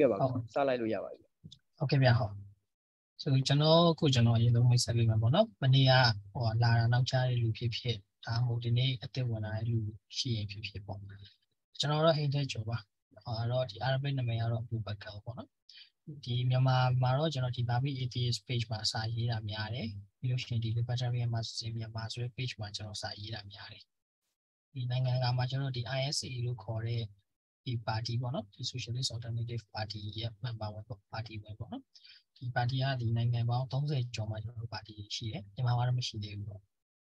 好， 沙来路亚吧。 OK 比较好。所以ကျွန်တော်ခုကျွန်တော်အရင်ဆုံးမိတ်ဆက်ပေးမှာပေါ့နော်။မနေ့ကလာတာနောက်ကျတဲ့လူဖြစ်ဖြစ်ဒါဟိုဒီနေ့အသက်ဝင်လာတဲ့လူရှိရင်ဖြစ်ဖြစ်ပေါ့။ကျွန်တော်တော့ဟိတ်တဲ့ကျော်ပါ။တော့ဒီ Arabic နာမည်ကတော့ Blue Buckle ပေါ့နော်။ဒီမြန်မာမှာတော့ကျွန်တော်ဒီ Babi Atheist page မှာစာရေးတာများတယ်။ပြီးလို့ရှိရင်ဒီ Libertarian မှာမြန်မာဆိုတဲ့ page မှာကျွန်တော်စာရေးတာများတယ်။ဒီနိုင်ငံကမှာကျွန်တော်ဒီ ISA လို့ခေါ်တဲ့ဒီပါတီပေါ့နော်။ဒီ Socialist Alternative Party ရဲ့ member ဝင်ပေါ့ပါတီဝင်ပေါ့နော်။ဒီပါတီကဒီနိုင်ငံပေါင်း30ကျော်မှာကျွန်တော်တို့ပါတီရှိတယ်။မြန်မာကတော့မရှိသေးဘူးပေါ့။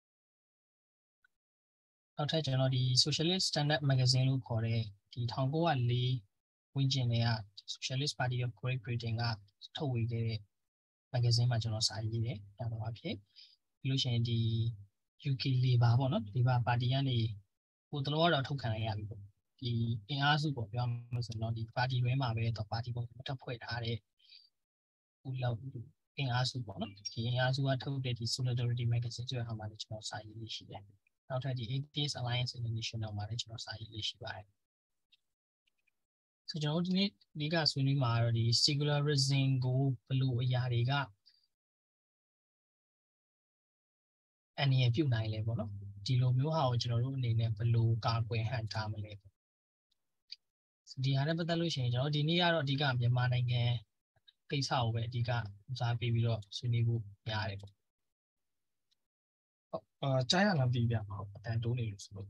နောက်ထပ်ကျွန်တော်ဒီ Socialist Standard Magazine လို့ခေါ်တဲ့ဒီ1904ဝန်းကျင်တွေက Socialist Party of Great Britain ကထုတ်ဝေခဲ့တဲ့ magazine မှာကျွန်တော်စာရေးတယ်။ဒါတော့အဖြစ်ပြီးလို့ရှိရင်ဒီ UK Labour ပေါ့နော် Labour ပါတီကနေဟိုတလောကတော့ထုတ်ခံရပြီပေါ့။ဒီအင်အားစုပေါ့ပြောမှဆိုတော့ဒီပါတီတွင်းမှာပဲတော့ပါတီပုံတက်ဖွဲ့ထားတဲ့ဟိုလောက်အင်အားစုပေါ့နော်ဒီအင်အားစုကထုတ်တဲ့ဒီ Solidarity Magazine ဆိုတဲ့ဟာမှာလည်းကျွန်တော်စာရေးလေးရှိတယ်နောက်ထပ်ဒီ Atheist Alliance International မှာလည်းကျွန်တော်စာရေးလေးရှိပါတယ်ဆိုကျွန်တော်ဒီနေ့ဒီကဆွေးနွေးမှာတော့ဒီ Secularism ကိုဘယ်လိုအရာတွေကအနည်းငယ်ပြုတ်နိုင်လဲပေါ့နော်ဒီလိုမျိုးဟာကိုကျွန်တော်တို့အနေနဲ့ဘယ်လိုကာကွယ်ဟန်ထားမလဲပေါ့ဒီဟာနဲ့ပတ်သက်လို့ရှိရင်ကျွန်တော်ဒီနေ့ကတော့အဓိကမြန်မာနိုင်ငံကိစ္စကိုပဲအဓိကဦးစားပေးပြီးတော့ဆွေးနွေးဖို့ရတယ်ပေါ့ကြားရလားပြီးပြဟုတ်အတန်တိုးနေလို့ဆိုလို့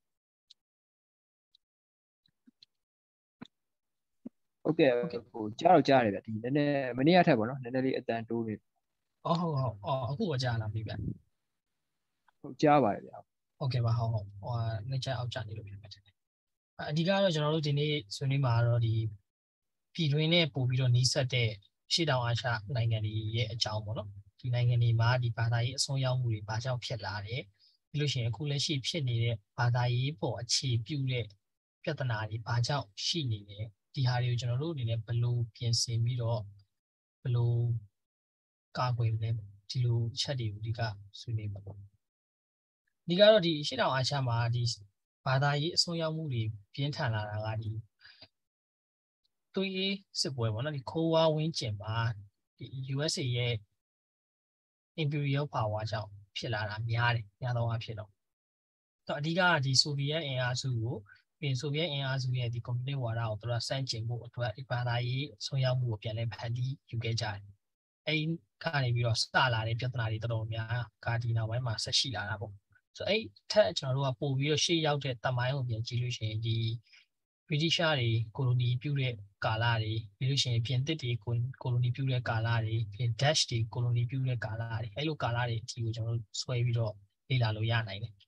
ဟုတ်ကဲ့ဟိုကြားတော့ကြားရတယ်ဗျဒီနည်းနည်းမနေ့ကထက်ပေါ့နော်နည်းနည်းလေးအတန်တိုးနေဟုတ်အခုကကြားလာပြီဗျဟုတ်ကြားပါတယ်ဗျဟုတ်ကဲ့ပါဟုတ်နှစ်ချက်အောက်ကျနေလို့ဖြစ်မယ်အဓိကတော့ကျွန်တော်တို့ဒီနေ့ဆွေးနွေးမှာတော့ဒီပြည်တွင်းနဲ့ပို့ပြီးတော့နှီးစပ်တဲ့ရှေ့တောင်အာရှနိုင်ငံတွေရဲ့အကြောင်းပေါ့နော်ဒီနိုင်ငံတွေမှာဒီဘာသာရေးအဆုံးရောက်မှုတွေဘာကြောင့်ဖြစ်လာတယ်ပြီးလို့ရှိရင်အခုလက်ရှိဖြစ်နေတဲ့ဘာသာရေးပေါ်အခြေပြုတဲ့ပြဿနာတွေဘာကြောင့်ရှိနေလဲဒီဟာတွေကိုကျွန်တော်တို့အနေနဲ့ဘယ်လိုပြင်ဆင်ပြီးတော့ဘယ်လိုကာကွယ်မလဲဒီလိုချက်တွေကိုအဓိကဆွေးနွေးမှာပေါ့ဒီကတော့ဒီရှေ့တောင်အာရှမှာဒီဘာသာရေးအဆုံးရောက်မှုတွေပြင်းထန်လာတာကဒီသွေးစစ်ပွဲပေါ့နော်ဒီခိုးဝါဝင်းကျင်မှာဒီ USA ရဲ့ imperial power ကြောင့်ဖြစ်လာတာများတယ်များသောအားဖြင့်တော့အဓိကဒီဆိုဗီယက်အင်အားစုကိုပြီးဆိုဗီယက်အင်အားစုရဲ့ဒီကွန်မြူနစ်ဝါဒကိုသူတို့စန့်ကျင်ဖို့အတွက်ဒီဘာသာရေးအဆုံးရောက်မှုကိုပြန်လည်ဖန်တီးယူခဲ့ကြတယ်အဲဒီကနေပြီးတော့စလာတဲ့ပြဿနာတွေတော်တော်များကာဒီနောက်ပိုင်းမှာဆက်ရှိလာတာပေါ့ဆိုအဲ့ထက်ကျွန်တော်တို့ကပို့ပြီးတော့ရှေ့ရောက်တဲ့တမိုင်းကိုပြန်ကြည့်လို့ရှိရင်ဒီ British တွေကိုလိုနီပြုတဲ့ကာလတွေပြီးလို့ရှိရင်ပြင်သစ်တွေကိုလိုနီပြုတဲ့ကာလတွေပြင် Dutch တွေကိုလိုနီပြုတဲ့ကာလတွေအဲ့လိုကာလတွေအထိကိုကျွန်တော်တို့ဆွဲပြီးတော့လေ့လာလို့ရနိုင်တယ်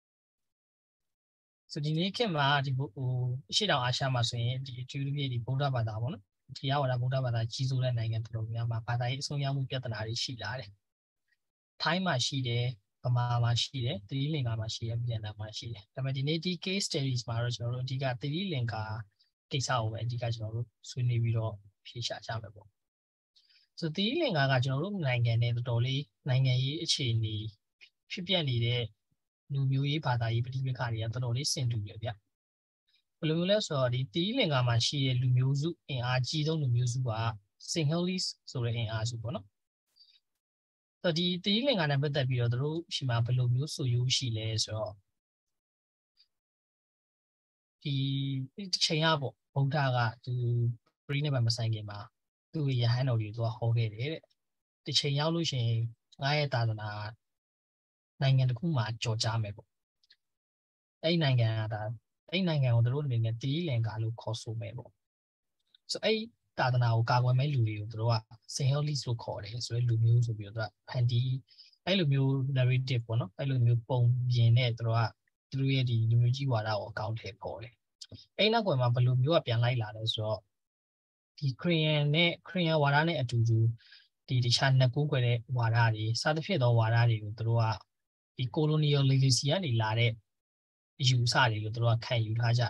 ဆိုဒီနေ့ခေတ်မှာဒီဟိုအရှေ့တောင်အာရှမှာဆိုရင်ဒီအထူးသဖြင့်ဒီဗုဒ္ဓဘာသာပေါ့နော်တရားဝါဒဗုဒ္ဓဘာသာကြီးစိုးတဲ့နိုင်ငံတော်များမှာဘာသာရေးအဆုံးရောက်မှုပြဿနာတွေရှိလာတယ်ထိုင်းမှာရှိတယ်ဗမာမှာရှိတယ်သီရိလင်္ကာမှာရှိတယ်မြန်မာမှာရှိတယ်ဒါပေမဲ့ဒီနေ့ဒီ case studies မှာတော့ကျွန်တော်တို့အဓိကသီရိလင်္ကာကိစ္စကိုပဲအဓိကကျွန်တော်တို့ဆွေးနွေးပြီးတော့ဖြေရှာကြမယ်ပေါ့ဆိုသီရိလင်္ကာကကျွန်တော်တို့နိုင်ငံနဲ့တော်တော်လေးနိုင်ငံရေးအခြေအနေဖြစ်ပြနေတဲ့လူမျိုးရေးဘာသာရေးပဋိပက္ခတွေကတော်တော်လေးဆင်တူတယ်ဗျဘယ်လိုမျိုးလဲဆိုတော့ဒီသီရိလင်္ကာမှာရှိတဲ့လူမျိုးစုအင်အားကြီးဆုံးလူမျိုးစုက Sinhalese ဆိုတဲ့အင်အားစုပေါ့နော်ဆိုဒီသီရိလင်္ကာနဲ့ပတ်သက်ပြီးတော့တို့ရှိမှာဘယ်လိုမျိုးဆိုရိုးရှိလဲဆိုတော့ဒီချိန်ကပေါ့ဗုဒ္ဓကသူပြိနေပါမဆိုင်ခင်မှာသူ့ရဟန်းတော်တွေသူကဟောခဲ့တယ်တဲ့ဒီချိန်ရောက်လို့ရှိရင်ငါရဲ့သာသနာနိုင်ငံတစ်ခုမှာကြော်ကြားမယ်ပေါ့အဲ့နိုင်ငံကဒါအဲ့နိုင်ငံကိုတို့အနေနဲ့သီရိလင်္ကာလို့ခေါ်ဆိုမယ်ပေါ့ဆိုအဲ့သာသနာကိုကာကွယ်မဲ့လူတွေကိုတို့က Sinhalese လို့ခေါ်တယ်ဆိုတဲ့လူမျိုးဆိုပြီးတော့ဖန်တီးအဲ့လိုမျိုး narrative ပေါ့နော်အဲ့လိုမျိုးပုံပြင်နဲ့တို့ကသူတို့ရဲ့ဒီလူမျိုးကြီးဝါဒကိုအကောင့်ထဲပေါ်တယ်အဲ့နောက်ကွယ်မှာဘယ်လိုမျိုးကပြန်လိုက်လာလဲဆိုတော့ဒီခရီးယန်ဝါဒနဲ့အတူတူဒီတခြားနှစ်ကိုးကွယ်တဲ့ဝါဒတွေစသဖြင့်သောဝါဒတွေကိုတို့ကဒီ colonial legacy ကနေလာတဲ့အယူအဆတွေလို့တို့ကခံယူထားကြ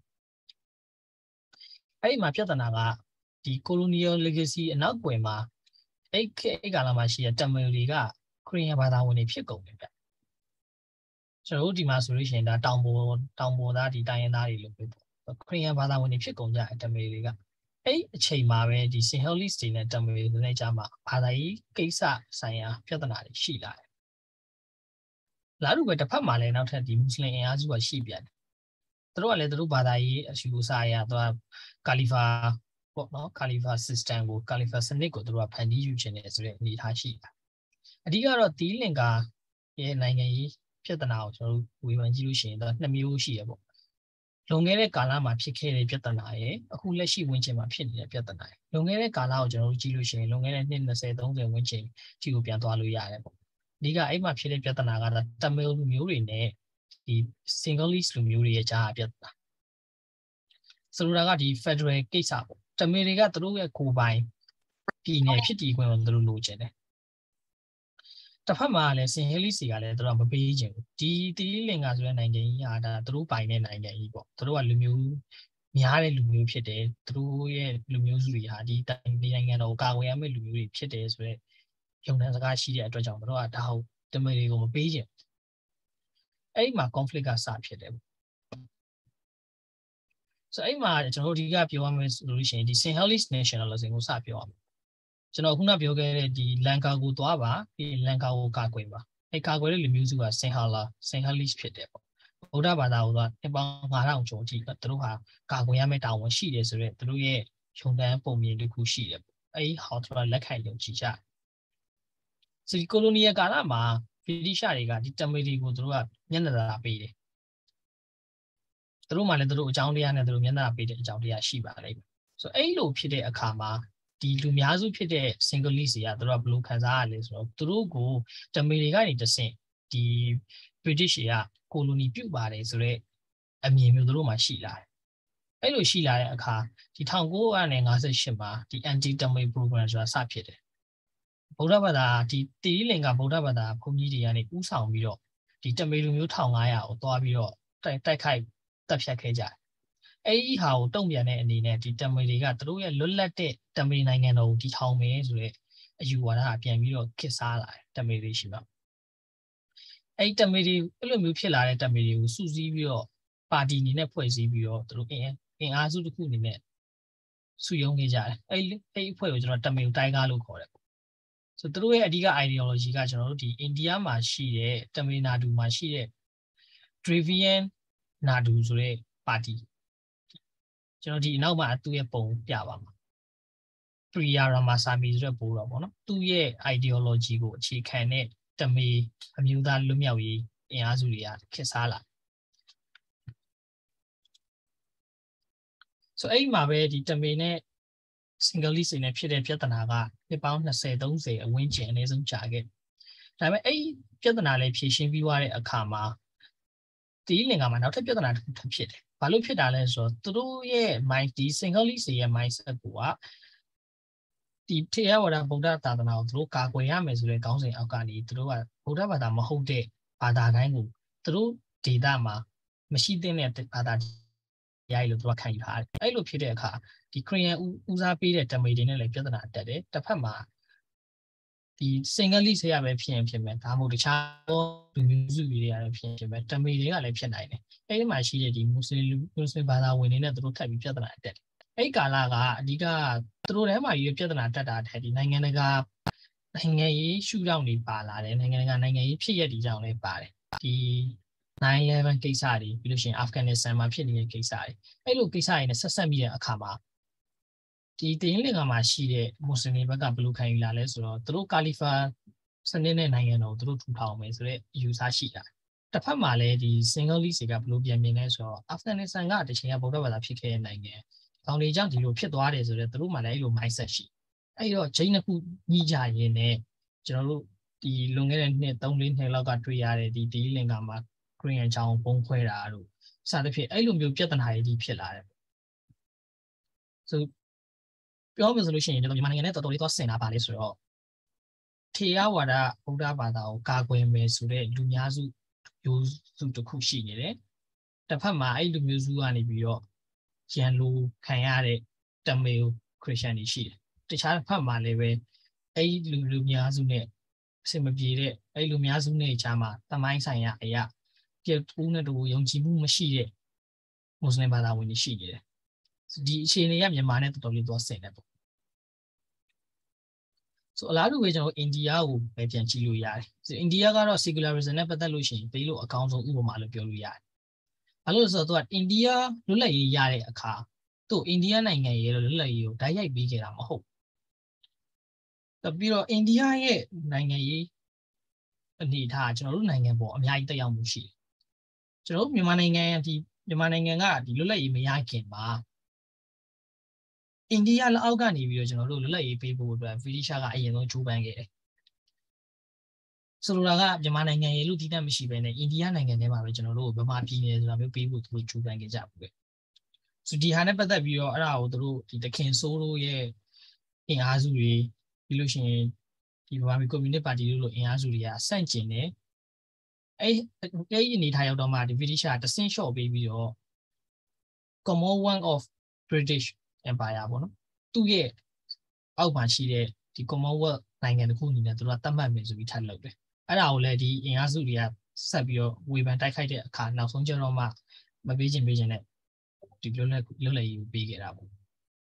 အဲ့ဒီမှာပြဿနာကဒီ colonial legacy အနောက်ကွယ်မှာအဲ့ကာလမှာရှိတဲ့တမန်တွေကခရီးယန်ဘာသာဝင်တွေဖြစ်ကုန်တယ်ဗျကျွန်တော်တို့ဒီမှာဆိုလို့ရှိရင်ဒါတောင်ပေါ်သားဒီတိုင်းရင်းသားတွေလို့ပြောပေါ့ခရီးယန်ဘာသာဝင်တွေဖြစ်ကုန်ကြတယ်တမန်တွေကအဲ့အချိန်မှာပဲဒီ Secularism တွေနဲ့တမန်တွေနဲ့ကြားမှာဘာသာရေးကိစ္စဆိုင်ရာပြဿနာတွေရှိလာတယ်။လာလို့ပဲတစ်ဖက်မှာလည်းနောက်ထပ်ဒီမွတ်စလင်အင်အားစုကရှိပြန်တယ်။သူတို့ကလည်းသူတို့ဘာသာရေးအယူအဆအရသူကကာလီဖာပေါ့နော်ကာလီဖာ system ကိုကာလီဖာစနစ်ကိုသူတို့ကဖန်တီးယူခြင်းနဲ့ဆိုတဲ့အနေအထားရှိတာ။အဓိကတော့တီးလင်ကာရဲ့နိုင်ငံရေးပြဿနာကိုကျွန်တော်တို့ဝေဖန်ကြည့်လို့ရှိရင်တော့နှစ်မျိုးရှိရပေါ့။လွန်ခဲ့တဲ့ကာလမှာဖြစ်ခဲ့တဲ့ပြဿနာရဲ့အခုလက်ရှိဝန်းကျင်မှာဖြစ်နေတဲ့ပြဿနာရဲ့လွန်ခဲ့တဲ့ကာလကိုကျွန်တော်တို့ကြည့်လို့ရှိရင်လွန်ခဲ့တဲ့နှစ်20 30ဝန်းကျင်ကြည့်ကိုပြန်သွားလို့ရတယ်ပေါ့အဓိကအဲ့မှာဖြစ်တဲ့ပြဿနာကတော့တမန်လူမျိုးတွေနဲ့ဒီ Secularism လူမျိုးတွေရဲ့ကြားပြဿနာဆိုလိုတာကဒီ Federal ကိစ္စပေါ့တမန်တွေကသူတို့ရဲ့ကိုယ်ပိုင်ပြည်နယ်ဖြစ်တည်ခွင့်ကိုသူတို့လိုချင်တယ်တစ်ဖက်မှာလည်း Secularism ကလည်းသူတို့ကမပေးချင်ဘူးဒီတီလင်္ကာဆိုတဲ့နိုင်ငံကြီးဟာဒါသူတို့ပိုင်တဲ့နိုင်ငံကြီးပေါ့သူတို့ကလူမျိုးများတဲ့လူမျိုးဖြစ်တယ်သူတို့ရဲ့လူမျိုးစုတွေဟာဒီနိုင်ငံတော်ကိုကာကွယ်ရမယ့်လူမျိုးတွေဖြစ်တယ်ဆိုတော့ယုံကြည်စကားရှိတဲ့အတွက်ကြောင့်တို့ကဒါဟုတ်တမန်တွေကိုမပေးချင်အဲ့ဒီမှာ conflict ကစဖြစ်တယ်ဆိုအဲ့မှာကျွန်တော်တို့ဒီကပြောရမယ်ဆိုလို့ရှိရင်ဒီ Secularism nationalism ကိုစပြောရမယ်ကျွန်တော်ခုနပြောခဲ့တဲ့ဒီလန်ကာကိုသွားပါဒီလန်ကာကိုကာကွယ်ပါအဲ့ကာကွယ်တဲ့လူမျိုးစုက Secularism ဖြစ်တယ်ပေါ့ဗုဒ္ဓဘာသာကိုကအပေါင်း9000ကျော်ကြည့်သူတို့ဟာကာကွယ်ရမယ့်တာဝန်ရှိတယ်ဆိုတော့သူတို့ရဲ့ယုံတန်းပုံမြင်တစ်ခုရှိတယ်ပေါ့အဲ့ဒီဟောသူကလက်ခံယုံကြည်ကြဆိုဒီကိုလိုနီယယ်ကာလမှာဗြိတိရှတွေကဒီတမန်တွေကိုသူတို့ကမျက်နှာသာပေးတယ်သူတို့မှလည်းသူတို့အကြောင်းတရားနဲ့သူတို့မျက်နှာပေးတဲ့အကြောင်းတရားရှိပါလိမ့်မယ်ဆိုအဲ့လိုဖြစ်တဲ့အခါမှာဒီလူများစုဖြစ်တဲ့ Secularism တွေကသူတို့ကဘယ်လိုခံစားရလဲဆိုတော့သူတို့ကိုတမန်တွေကနေတဆင့်ဒီ British တွေကကိုလိုနီပြုတ်ပါတယ်ဆိုတော့အမြင်မျိုးသူတို့မှရှိလာတယ်အဲ့လိုရှိလာတဲ့အခါဒီ1958မှာဒီ anti tamil program ဆိုတာစဖြစ်တယ်ဗုဒ္ဓဘာသာဒီတီလင်္ကာဗုဒ္ဓဘာသာဘုန်းကြီးတွေကနေဥဆောင်ပြီးတော့ဒီတမန်လူမျိုး1500ကိုသွားပြီးတော့တိုက်ခိုက်တပ်ဖြတ်ခဲ့ကြတယ်အဲ့ဒီဟာကိုတုံ့ပြန်တဲ့အနေနဲ့ဒီတမန်တွေကသူတို့ရဲ့လွတ်လပ်တဲ့တမန်နိုင်ငံတော်ကိုတည်ထောင်မယ်ဆိုတဲ့အယူဝါဒကပြန်ပြီးတော့ခေတ်စားလာတယ်တမန်တွေရှိမှာအဲ့ဒီတမန်တွေအဲ့လိုမျိုးဖြစ်လာတဲ့တမန်တွေကိုစုစည်းပြီးတော့ပါတီအနေနဲ့ဖွဲ့စည်းပြီးတော့သူတို့အင်အားစုတစ်ခုအနေနဲ့စုယုံနေကြတယ်အဲ့အဖွဲ့ကိုကျွန်တော်တမန်တိုင်းကားလို့ခေါ်တယ်ဆိုသူတို့ရဲ့အဓိက ideology ကကျွန်တော်တို့ဒီအိန္ဒိယမှာရှိတဲ့တမင်နာဒူမှာရှိတဲ့ Dravidian Nadu ဆိုတဲ့ပါတီကျွန်တော်ဒီနောက်မှာသူ့ရဲ့ပုံပြပါမှာ Priya Ramasamy ဆိုတဲ့ဘိုးတော်ပေါ့နော်သူ့ရဲ့ ideology ကိုအခြေခံတဲ့တမင်အမျိုးသားလွတ်မြောက်ရေးအင်အားစုတွေကခေတ်စားလာဆိုအဲ့ဒီမှာပဲဒီတမင်နဲ့Secularismနဲ့ဖြစ်တဲ့ပြဿနာကနှစ်ပေါင်း20 30အဝန်းကျင်အနည်းဆုံးကြာခဲ့ဒါပေမဲ့အဲ့ပြဿနာလေးဖြေရှင်းပြီးသွားတဲ့အခါမှာတီလင်္ကာမှာနောက်ထပ်ပြဿနာတစ်ခုထပ်ဖြစ်တယ်ဘာလို့ဖြစ်တာလဲဆိုတော့သူတို့ရဲ့ mind ဒီ Secularism ရဲ့ mindset ကဒီထေရဝါဒဗုဒ္ဓသာသနာကိုသူတို့ကာကွယ်ရမယ်ဆိုတဲ့ခေါင်းစဉ်အောက်ကနေသူတို့ကဗုဒ္ဓဘာသာမဟုတ်တဲ့ဘာသာတိုင်းကိုသူတို့ဒေသမှာမရှိတဲ့ဘာသာတရားလို့သူကခံယူထားတယ်အဲ့လိုဖြစ်တဲ့အခါဒီခရီးယန်ဦးစားပေးတဲ့တမန်တွေနဲ့လည်းပြဿနာတက်တယ်တစ်ဖက်မှာဒီ Secularism ရပဲဖြစ်ရင်ဖြစ်မယ်ဒါမှမဟုတ်တခြားလူမျိုးစုတွေရတယ်ဖြစ်ရင်ဖြစ်မယ်တမန်တွေကလည်းဖြစ်နိုင်တယ်အဲ့ဒီမှာရှိတဲ့ဒီမွတ်စလင်ဘာသာဝင်တွေနဲ့သူတို့ထပ်ပြီးပြဿနာတက်တယ်အဲ့ဒီကာလကအဓိကသူတို့ထဲမှာရွေးပြဿနာတက်တာတဲ့ဒီနိုင်ငံတကာနိုင်ငံရေးရှုထောင့်တွေပါလာတယ်နိုင်ငံတကာနိုင်ငံရေးဖြစ်ရတဲ့ကြောင့်လည်းပါတယ်ဒီ9/11ကိစ္စတွေပြီးလို့ရှိရင်အာဖဂန်နစ္စတန်မှာဖြစ်နေတဲ့ကိစ္စတွေအဲ့လိုကိစ္စတွေနဲ့ဆက်ဆက်မိတဲ့အခါမှာဒီတင်းလင်္ကာမှာရှိတဲ့မွတ်စလင်ဘက်ကဘယ်လိုခံယူလာလဲဆိုတော့သူတို့ကာလီဖာစနစ်နဲ့နိုင်ငံတော်သူတို့ထူထောင်မယ်ဆိုတဲ့အယူဆရှိတာတစ်ဖက်မှာလည်းဒီ Secularism ကဘယ်လိုပြန်မြင်လဲဆိုတော့အာဖဂန်နစ္စတန်ကတချိန်ကဗုဒ္ဓဘာသာဖြစ်ခဲ့တဲ့နိုင်ငံကောင်တွေကြောင့်ဒီလိုဖြစ်သွားတယ်ဆိုတော့သူတို့မှလည်းအဲ့လို mindset ရှိအဲ့တော့ဂျိန်းနှစ်ခုညှိကြရင်းနဲ့ကျွန်တော်တို့ဒီလွန်ခဲ့တဲ့နှစ်3-4နှစ်လောက်ကတွေ့ရတဲ့ဒီလင်္ကာမှာခရီးယန်ချောင်းပုံခွဲတာတို့စသဖြင့်အဲ့လိုမျိုးပြဿနာတွေဖြစ်လာတယ်ဆိုပြောမယ်ဆိုလို့ရှိရင်ကျွန်တော်မြန်မာနိုင်ငံနဲ့တော်တော်လေးသွားဆင်တာပါလေဆိုတော့ထေရဝါဒဗုဒ္ဓဘာသာကိုကာကွယ်မယ်ဆိုတဲ့လူများစုမျိုးစုတစ်ခုရှိနေတယ်တစ်ဖက်မှာအဲ့လူမျိုးစုကနေပြီးတော့ရန်လိုခံရတဲ့တမန်ခရစ်ယာန်တွေရှိတယ်တခြားတစ်ဖက်မှာလည်းပဲအဲ့လူများစုနဲ့အဆင်မပြေတဲ့အဲ့လူများစုနဲ့ခြားမှာတမိုင်းဆိုင်ရာအရာပြတူးနဲ့တူယုံကြည်မှုမရှိတဲ့မွတ်စလင်ဘာသာဝင်တွေရှိနေတယ်ဒီအခြေအနေကမြန်မာနဲ့တော်တော်လေးတော့ဆင်တယ်ပေါ့ဆိုအလားတူပဲကျွန်တော်အိန္ဒိယကိုပဲပြန်ကြည့်လို့ရတယ်ဆိုအိန္ဒိယကတော့ secularism နဲ့ပတ်သက်လို့ရှိရင်ပြီးလို့အကောင်းဆုံးဥပမာလို့ပြောလို့ရတယ်ဘာလို့လဲဆိုတော့သူကအိန္ဒိယလွတ်လပ်ရေးရတဲ့အခါသူ့အိန္ဒိယနိုင်ငံရဲ့လွတ်လပ်ရေးကိုဓာတ်ရိုက်ပေးခဲ့တာမဟုတ်ပြီးတော့အိန္ဒိယရဲ့နိုင်ငံရေးအနေအထားကျွန်တော်တို့နိုင်ငံပေါ်အများကြီးတက်ရောက်မှုရှိတယ်ကျွန်တော်တို့မြန်မာနိုင်ငံကဒီလွတ်လပ်ရေးမရခင်မှာအိန္ဒိယလက်အောက်ကနေပြီးတော့ကျွန်တော်တို့လွတ်လပ်ရေးပေးဖို့အတွက်ဗြိတိရှကအရင်ဆုံးကြိုးပမ်းခဲ့တယ်ဆိုလိုတာကမြန်မာနိုင်ငံရဲ့လူတည်တတ်မရှိဘဲနဲ့အိန္ဒိယနိုင်ငံထဲမှာပဲကျွန်တော်တို့ဗမာပြည်နယ်ဆိုတာမျိုးပေးဖို့သူတို့ကြိုးပမ်းခဲ့ကြဘူးပဲဆိုဒီဟာနဲ့ပတ်သက်ပြီးတော့အဲ့ဒါကိုသူတို့ဒီတခင်ဆိုးတို့ရဲ့အင်အားစုတွေပြီးလို့ရှိရင်ဒီဗမာပြည်ကွန်မြူနစ်ပါတီတို့လိုအင်အားစုတွေကစန့်ကျင်တယ်အဲ့အနေထားရောက်တော့မှဒီဗြိတိရှကတဆင့်လျှော့ပေးပြီးတော့ Commonwealth of British Empire ပေါ့နော်သူ့ရဲ့အောက်မှာရှိတဲ့ဒီ Commonwealth နိုင်ငံတစ်ခုအနေနဲ့သူတို့ကသတ်မှတ်မယ်ဆိုပြီးထပ်လုပ်တယ်အဲ့ဒါကိုလည်းဒီအင်အားစုတွေကဆက်ပြီးတော့ဝေဖန်တိုက်ခိုက်တဲ့အခါနောက်ဆုံးကျတော့မှမပေးခြင်းနဲ့ဒီလွတ်လပ်ရေးကိုပေးခဲ့တာပေါ့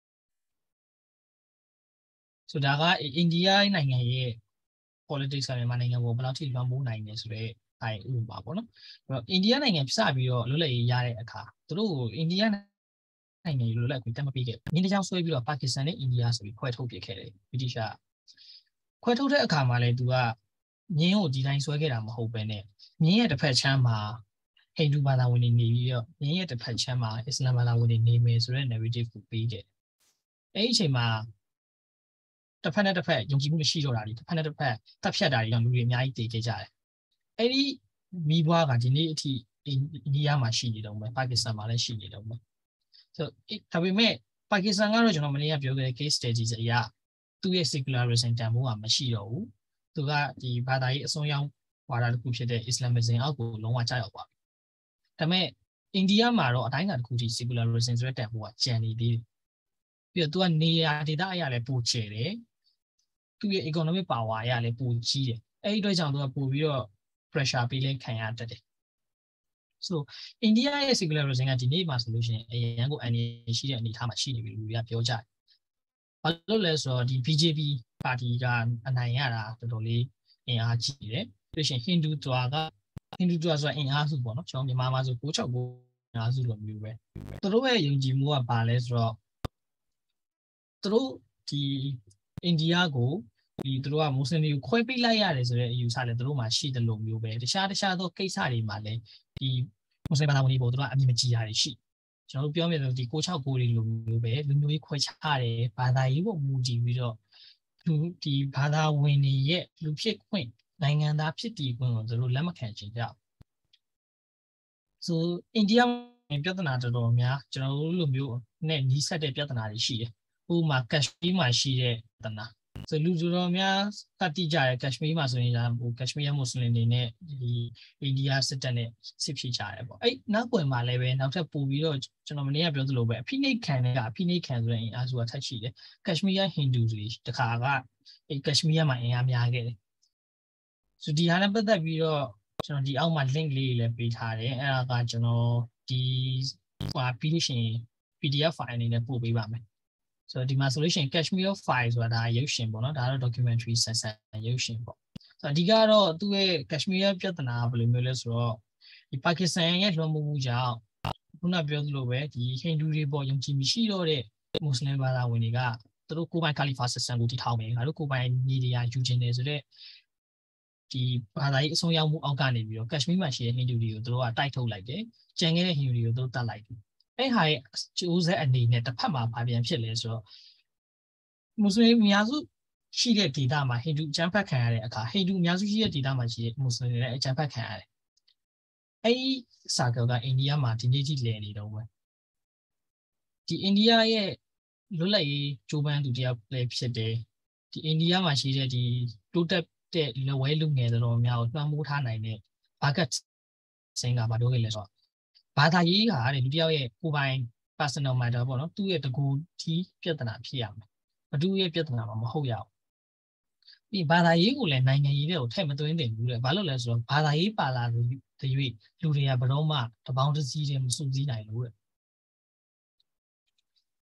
ဆိုဒါကအိန္ဒိယနိုင်ငံရဲ့ politics ကမြန်မာနိုင်ငံကိုဘယ်လောက်ထိလွှမ်းမိုးနိုင်လဲဆိုတော့ဥပမာပေါ့နော်အိန္ဒိယနိုင်ငံစပြီးတော့လွတ်လပ်ရေးရတဲ့အခါသူတို့ကိုအိန္ဒိယနိုင်ငံလွတ်လပ်ခွင့်တက်မပေးခဲ့ဘူး။မြင်းတစ်ချောင်းဆွဲပြီးတော့ပါကစ္စတန်နဲ့အိန္ဒိယဆိုပြီးခွဲထုတ်ပြခဲ့တယ်ဗြိတိရှခွဲထုတ်တဲ့အခါမှာလည်းသူကမြင်းကိုဒီတိုင်းဆွဲခဲ့တာမဟုတ်ပဲနဲ့မြင်းရဲ့တစ်ဖက်ချမ်းမှာဟိန္ဒူဘာသာဝင်တွေနေပြီးတော့မြင်းရဲ့တစ်ဖက်ချမ်းမှာအစ္စလာမ်ဘာသာဝင်တွေနေမယ်ဆိုတဲ့ narrative ကိုပေးခဲ့တယ်။အဲဒီအချိန်မှာတစ်ဖက်နဲ့တစ်ဖက်ယုံကြည်မှုမရှိတော့တာဒီတစ်ဖက်နဲ့တစ်ဖက်တပ်ဖြတ်တာတွေကြောင့်လူတွေအများကြီးတည်ခဲ့ကြတယ်။အဲဒီမိဘကဒီနေ့အထိအိန္ဒိယမှာရှိနေတော့မယ်ပါကစ္စတန်မှာလည်းရှိနေတော့မယ်ဆိုဒါပေမဲ့ပါကစ္စတန်ကတော့ကျွန်တော်မနေ့ကပြောခဲ့တဲ့ case study အရသူ့ရဲ့ secularism တန်ဖိုးကမရှိတော့ဘူးသူကဒီဘာသာရေးအစွန်းရောက်ဝါဒတစ်ခုဖြစ်တဲ့ Islamism အောက်ကိုလုံးဝကျရောက်သွားပြီဒါပေမဲ့အိန္ဒိယမှာတော့အတိုင်းအတာတစ်ခုထိ secularism ဆိုတဲ့တန်ဖိုးကကျန်နေသေးတယ်ပြီးတော့သူကနေရာဒေသအရာလည်းပိုကျယ်တယ်သူ့ရဲ့ economic power အရာလည်းပိုကြီးတယ်အဲဒီအတွက်ကြောင့်သူကပို့ပြီးတော့ pressure ပေးလဲခံရတတ်တယ်ဆိုအိန္ဒိယရဲ့ secularism ကဒီနေ့မှာဆိုလို့ရှိရင်အရန်ကိုအနေရှိတဲ့အနေအထားမှာရှိနေပြီလူတွေကပြောကြတယ်။ဘာလို့လဲဆိုတော့ဒီ BJP ပါတီကအနိုင်ရတာတော်တော်လေးအင်အားကြီးတယ်။ပြီးရှင်ဟိန္ဒူတွာဆိုတာအင်အားစုပေါ့နော်။ကျွန်တော်မြန်မာမှာဆို969အင်အားစုလိုမျိုးပဲ။သူတို့ရဲ့ယုံကြည်မှုကဘာလဲဆိုတော့သူတို့ဒီအိန္ဒိယကိုဒီသူတို့ကမွတ်စလင်တွေကိုခွဲပေးလိုက်ရတယ်ဆိုတဲ့အယူဆလည်းသူတို့မှာရှိတယ်လို့မျိုးပဲတခြားသောကိစ္စတွေမှာလည်းဒီမွတ်စလင်ဘာသာဝင်တွေပေါ်သူတို့ကအမြင်မကြည်တာတွေရှိကျွန်တော်တို့ပြောမြင်လို့ဒီ669တွေလိုမျိုးပဲလူမျိုးရေးခွဲခြားတယ်ဘာသာရေးကိုမူတည်ပြီးတော့ဒီဘာသာဝင်တွေရဲ့လူဖြစ်ခွင့်နိုင်ငံသားဖြစ်တည်ခွင့်ကိုသူတို့လက်မခံချင်ကြဆိုအိန္ဒိယပြဿနာတော်တော်များကျွန်တော်တို့လိုမျိုးနဲ့နီးစပ်တဲ့ပြဿနာတွေရှိတယ်ဥပမာကက်ရှမီးမှာရှိတဲ့ပြဿနာဆိုလူတော်များတတိကြရဲကက်ရှမီးမှာဆိုရင်ဟိုကက်ရှမီးမွတ်စလင်တွေနဲ့ဒီအိန္ဒိယစစ်တပ်နဲ့စစ်ဖြစ်ကြတယ်ပေါ့အဲ့နောက်ကွယ်မှာလည်းပဲနောက်ထပ်ပို့ပြီးတော့ကျွန်တော်မနေ့ကပြောသလိုပဲအဖိနှိတ်ခံတဲ့အဖိနှိတ်ခံဆိုတဲ့အင်အားစုကထပ်ရှိတယ်ကက်ရှမီးဟိန္ဒူတွေတခါကအဲ့ကက်ရှမီးမှာအင်အားများခဲ့တယ်ဆိုဒီဟာနဲ့ပတ်သက်ပြီးတော့ကျွန်တော်ဒီအောက်မှာ link လေးလည်းပေးထားတယ်အဲ့ဒါကကျွန်တော်ဒီပြီးလို့ရှိရင် PDF file အနေနဲ့ပို့ပေးပါမယ်ဆိုတော့ဒီမှာဆိုလို့ရှိရင် Kashmir file ဆိုတာဒါရုပ်ရှင်ပေါ့နော်ဒါကတော့ documentary ဆန်ရုပ်ရှင်ပေါ့ဆိုတော့အဓိကတော့သူ့ရဲ့ Kashmir ပြဿနာဘယ်လိုမျိုးလဲဆိုတော့ဒီပါကစ္စတန်ရဲ့လွှမ်းမိုးမှုကြောင့်ခုနပြောသလိုပဲဒီဟိန္ဒူတွေပေါ်ယုံကြည်မရှိတော့တဲ့မွတ်စလင်ဘာသာဝင်တွေကသူတို့ကိုယ်ပိုင် Khalifa system ကိုတည်ထောင်မယ်ငါတို့ကိုယ်ပိုင်နေရာယူခြင်းတယ်ဆိုတော့ဒီဘာသာရေးအစွန်းရောက်မှုအောက်ကနေပြီးတော့ Kashmir မှာရှိတဲ့ဟိန္ဒူတွေကိုသူတို့ကတိုက်ထုတ်လိုက်တယ်ကြံခဲ့တဲ့ဟိန္ဒူတွေကိုသူတို့တတ်လိုက်တယ်အဲ့ဟာရဲ့ကျိုးဆက်အနေနဲ့တစ်ဖက်မှာဘာပြန်ဖြစ်လဲဆိုတော့မွတ်စလင်အများစုရှိတဲ့ဒေသမှာဟိန္ဒူအကြမ်းဖက်ခံရတဲ့အခါဟိန္ဒူအများစုရှိတဲ့ဒေသမှာရှိတဲ့မွတ်စလင်တွေလည်းအကြမ်းဖက်ခံရတယ်အဲ့ဒီစာကောကအိန္ဒိယမှာဒီနေ့ထိလည်နေတော့ပဲဒီအိန္ဒိယရဲ့လွတ်လပ်ရေးကြိုးပမ်းသူတယောက်လည်းဖြစ်တယ်ဒီအိန္ဒိယမှာရှိတဲ့ဒီတိုးတက်တဲ့လက်ဝဲလူငယ်တော်များကိုလွှမ်းမိုးထားနိုင်တဲ့ဘာကတ်စင်ကဘာပြောခဲ့လဲဆိုတော့ဘာသာရေးကတဲ့လူတယောက်ရဲ့ကိုယ်ပိုင် personal matter ပေါ့နော်သူ့ရဲ့တကူတီးပြဿနာဖြစ်ရမယ်ဘသူရဲ့ပြဿနာမှမဟုတ်ရဘူးပြီးဘာသာရေးကိုလည်းနိုင်ငံရေးတွေကိုထည့်မသွင်းတင်ဘူးတဲ့ဘာလို့လဲဆိုတော့ဘာသာရေးပါလာလို့တရွေ့လူတွေကဘယ်တော့မှတပေါင်းတစည်းတည်းမစုစည်းနိုင်လို့တဲ့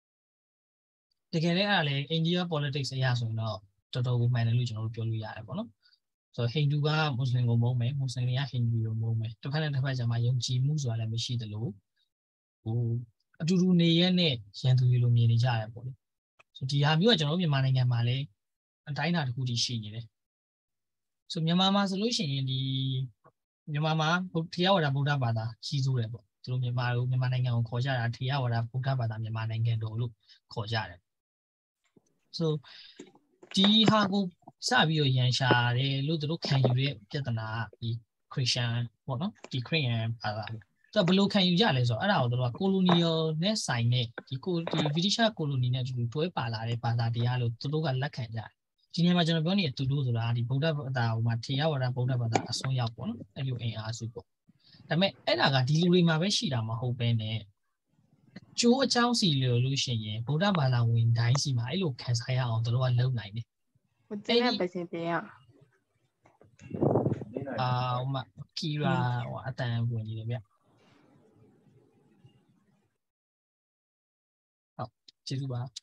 cái này là India politics ya rồi nó cho tôi cũng mình lưu cho nó biểu lưu ya đấy, so Hindu ga Muslim có mong mấy Muslim ya Hindu có mong mấy, tôi thấy là thay cho mà dùng chỉ mua rồi là mới xí được luôn, du này này hiện tại luôn miền Nam ya rồi, so thì ham yêu cho nó miền Nam này mà lấyတိုင်းတာတစ်ခုတည်းရှိနေတယ်ဆိုမြန်မာမှာဆိုလို့ရှိရင်ဒီမြန်မာမှာထေရဝါဒဗုဒ္ဓဘာသာကြီးစိုးတယ်ပေါ့သူတို့မြန်မာနိုင်ငံကိုခေါ်ကြတာထေရဝါဒဗုဒ္ဓဘာသာမြန်မာနိုင်ငံတော်လို့ခေါ်ကြတယ်ဆိုဒီဟာကိုစပြီးတော့ရန်ရှာတယ်လို့သူတို့ခံယူတဲ့ပြဿနာဒီခရစ်ယာန်ပေါ့နော်ဒီခရစ်ယာန်ဘာသာသူကဘယ်လိုခံယူကြလဲဆိုတော့အဲ့ဒါကိုသူတို့ကကိုလိုနီယယ်နဲ့ဆိုင်တဲ့ဒီဗြိတိရှကိုလိုနီနဲ့အတူတူတွဲပါလာတဲ့ဘာသာတရားလို့သူတို့ကလက်ခံကြတယ်ဒီနေရာမှာကျွန်တော်ပြောနေတဲ့သူတို့ဆိုတာဒီဗုဒ္ဓဘာသာဟိုမှာထေရဝါဒဗုဒ္ဓဘာသာအစွန်းရောက်ပေါ့နော်အဲ့လိုအင်အားစုပေါ့ဒါပေမဲ့အဲ့ဒါကဒီလူတွေမှာပဲရှိတာမဟုတ်ဘဲနဲ့ကျိုးအကြောင်းစီလို့ရှိရင်ဗုဒ္ဓဘာသာဝင်တိုင်းစီမှာအဲ့လိုခံစားရအောင်တို့ကလုပ်နိုင်တယ်我真的不行别样ဟိုမှာကီရာဟိုအတန်ဝင်နေတယ်ဗျဟုတ်ကျေးဇူးပါ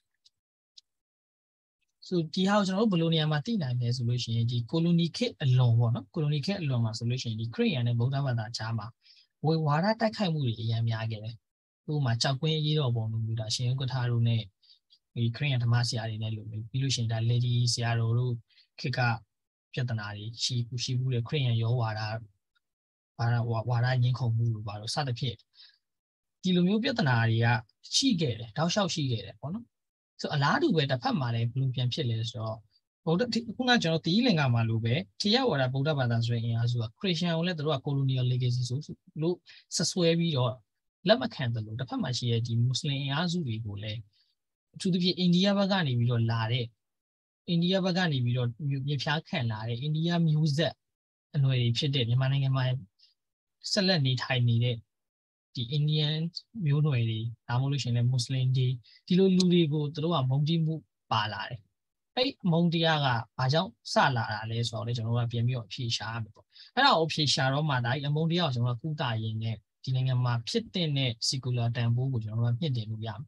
ဆိုဒီဟာကိုကျွန်တော်တို့ဘယ်လိုနေရာမှာသိနိုင်လဲဆိုလို့ရှိရင်ဒီကိုလိုနီခေတ်အလွန်ပေါ့နော်ကိုလိုနီခေတ်အလွန်မှာဆိုလို့ရှိရင်ဒီခရစ်ယာန်နဲ့ဗုဒ္ဓဘာသာကြားမှာဝေဝါဒတိုက်ခိုက်မှုတွေအများများခဲ့တယ်ဥပမာကြောက်ကွင်းအရေးတော်ပုံလိုမျိုးဒါရှင်ဥက္ကဋ္ဌတို့နဲ့ဒီခရစ်ယာန်ဓမ္မဆရာတွေနဲ့လိုမျိုးပြီးလို့ရှိရင်ဒါလေဒီဆရာတော်တို့ခေတ်ကပြဿနာတွေရှိဘူးတဲ့ခရစ်ယာန်ရောဝါဒဝါဒညှင်းခုန်မှုလိုပါတော့စသဖြင့်ဒီလိုမျိုးပြဿနာတွေကရှိခဲ့တယ်တောက်လျှောက်ရှိခဲ့တယ်ပေါ့နော်ဆိုအလားတူပဲတစ်ဖက်မှာလည်းဘယ်လိုပြန်ဖြစ်လဲဆိုတော့ဗုဒ္ဓခုနကကျွန်တော်တီးလင်္ကာမှာလိုပဲထေရဝါဒဗုဒ္ဓဘာသာဆိုရင်အင်အားစုကခရစ်ယာန်ကိုလည်းတို့က colonial legacy ဆိုလို့ဆက်ဆွဲပြီးတော့လက်မခံတယ်လို့တစ်ဖက်မှာရှိတဲ့ဒီမွတ်စလင်အင်အားစုတွေကိုလည်းအထူးသဖြင့်အိန္ဒိယဘက်ကနေပြီးတော့လာတဲ့အိန္ဒိယဘက်ကနေပြီးတော့မြေဖြားခံလာတဲ့အိန္ဒိယမျိုးဆက်အနွယ်တွေဖြစ်တဲ့မြန်မာနိုင်ငံမှာဆက်လက်နေထိုင်နေတဲ့ဒီ Indian မျိုးနွယ်တွေဒါမှမဟုတ်လို့ရှိရင်လည်း Muslim တွေဒီလိုလူတွေကိုသူတို့ကမုန်းတီးမှုပါလာတယ်အဲ့မုန်းတရားကဘာကြောင့်စလာတာလဲဆိုတော့လေကျွန်တော်တို့ကပြန်ပြီးတော့အဖြေရှာရမယ်ပေါ့အဲ့ဒါကိုအဖြေရှာတော့မှဒါအမုန်းတရားကိုကျွန်တော်ကကုသရင်းနဲ့ဒီနိုင်ငံမှာဖြစ်တဲ့ secular တန်ဖိုးကိုကျွန်တော်တို့ကမြင့်တင်လို့ရမယ်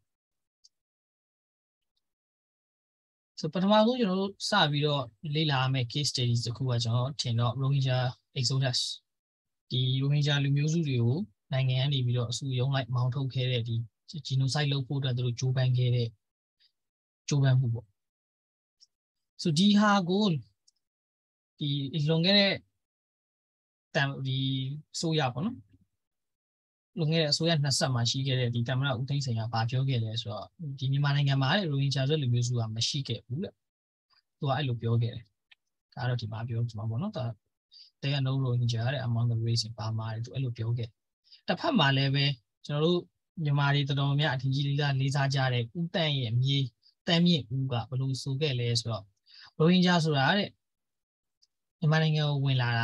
ဆိုပထမဆုံးကျွန်တော်တို့စပြီးတော့လေ့လာရမယ့် case studies တစ်ခုကကျွန်တော်ထင်တော့ Rohingya Exodus ဒီ Rohingya လူမျိုးစုတွေကိုနိုင်ငံကနေပြီးတော့အစုရုံးလိုက်မောင်းထုတ်ခဲ့တဲ့ဒီ genocide လုပ်ဖို့အတွက်သူတို့ကြိုးပမ်းခဲ့တဲ့ကြိုးပမ်းမှုပေါ့ဆိုဒီဟာကိုဒီလွန်ခဲ့တဲ့ဒီဆိုရပေါ့နော်လွန်ခဲ့တဲ့အစိုးရ20မှာရှိခဲ့တဲ့ဒီတမန်တော်ဦးသိန်းစိန်ကဘာပြောခဲ့လဲဆိုတော့ဒီမြန်မာနိုင်ငံမှာတဲ့ Rohingya ဆိုတဲ့လူမျိုးစုကမရှိခဲ့ဘူးလေသူကအဲ့လိုပြောခဲ့တယ်ဒါတော့ဒီမှာပြောမှာပေါ့နော်They are no Rohingya among the race in Burma တဲ့သူအဲ့လိုပြောခဲ့တစ်ဖက်မှာလည်းပဲကျွန်တော်တို့မြန်မာတွေတော်တော်များအထင်ကြီးလေးစားကြတဲ့ဦးတန့်ရဲ့မြေတန်းမြင့်ဦးကဘယ်လိုဆိုခဲ့လဲဆိုတော့ Rohingya ဆိုတာတဲ့မြန်မာနိုင်ငံကိုဝင်လာတာ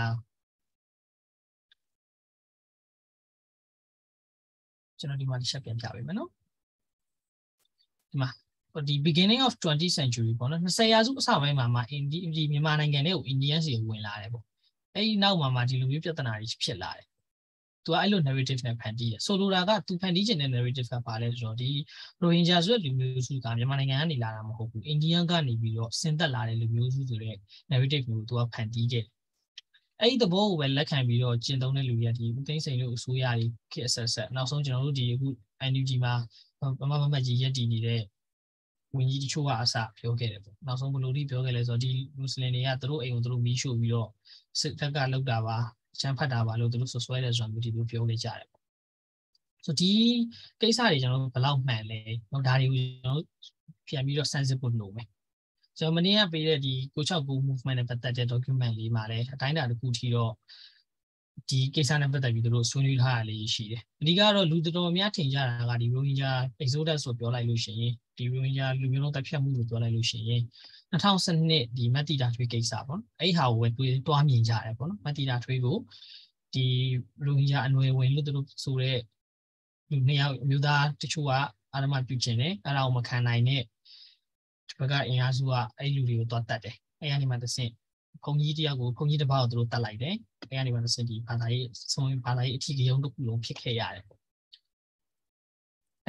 ကျွန်တော်ဒီမှာတစ်ချက်ပြန်ပြပေးမယ်နော်ဒီမှာဒီ beginning of 20th century ပေါ့နော်20ရာစုအစပိုင်းမှာဒီမြန်မာနိုင်ငံထဲကို Indians တွေဝင်လာတယ်ပေါ့အဲ့ဒီနောက်မှာဒီလိုမျိုးပြဿနာတွေဖြစ်လာတယ်သူကအဲ့လို narrative နဲ့ဖန်တီးတယ်ဆိုလိုတာကသူဖန်တီးခြင်းတဲ့ narrative ကဘာလဲဆိုတော့ဒီ Rohingya ဆိုတဲ့လူမျိုးစုကမြန်မာနိုင်ငံကနေလာတာမဟုတ်ဘူး Indian ကနေပြီးတော့ဆင်းသက်လာတဲ့လူမျိုးစုဆိုတဲ့ narrative ကိုသူကဖန်တီးခဲ့တယ်အဲ့ဒီသဘောကိုပဲလက်ခံပြီးတော့ကျင့်သုံးတဲ့လူတွေကဒီဦးသိန်းစိန်တို့အစိုးရကြီးခေတ်ဆက်နောက်ဆုံးကျွန်တော်တို့ဒီအခု NUG မှာမမကြီးရက်တည်နေတဲ့ဝင်ကြီးတချို့ကအစပြောခဲ့တယ်ပေါ့နောက်ဆုံးဘယ်လိုထိပြောခဲ့လဲဆိုတော့ဒီမွတ်စလင်တွေကသူတို့အိမ်ကိုသူတို့မီးရှို့ပြီးတော့စစ်တပ်ကလောက်တာပါချမ်းဖတ်တာပါလို့သူတို့ဆွဆွဲတယ်ဆိုတာမျိုးဒီလိုပြောနေကြတယ်ပေါ့ဆိုဒီကိစ္စတွေကျွန်တော်တို့ဘယ်လောက်မှန်လဲတော့ဒါတွေကိုကျွန်တော်တို့ပြန်ပြီးတော့ sensitive ဖို့လုပ်မယ်ကျွန်တော်မနေ့ကပေးတဲ့ဒီ969 movement နဲ့ပတ်သက်တဲ့ document လေးမှာလည်းအတိုင်းအတာတစ်ခုထိတော့ဒီကိစ္စနဲ့ပတ်သက်ပြီးသူတို့ဆွေးနွေးထားတာလေးရှိတယ်အဓိကတော့လူတော်များထင်ကြတာကဒီ Rohingya Exodus ဆိုပြောလိုက်လို့ရှိရင်ဒီ Rohingya လူမျိုးလုံးတပ်ဖြတ်မှုလို့ပြောလိုက်လို့ရှိရင်2012ဒီမတ်တီတာထွေးကိစ္စပေါ့နော်အဲ့ဟာကိုပဲတွားမြင်ကြတယ်ပေါ့နော်မတ်တီတာထွေးကိုဒီ Rohingya အနွယ်ဝင်လို့သူတို့ဆိုတဲ့လူနှစ်ယောက်အမျိုးသားတချို့ကအာရမပြုကျင်တယ်အဲ့ဒါကိုမခံနိုင်တဲ့ဘက်ကအင်အားစုကအဲ့လူတွေကိုတွားတတ်တယ်အဲ့ဒီမှာတစ်ဆင့်ဘုံကြီးတယောက်ကိုဘုံကြီးတစ်ပါးကိုသူတို့တတ်လိုက်တယ်အဲ့ဒီမှာတစ်ဆင့်ဒီဘာသာရေးအထီးကရုံးတစ်ခုလုံးဖြစ်ခဲ့ရတယ်အဲ့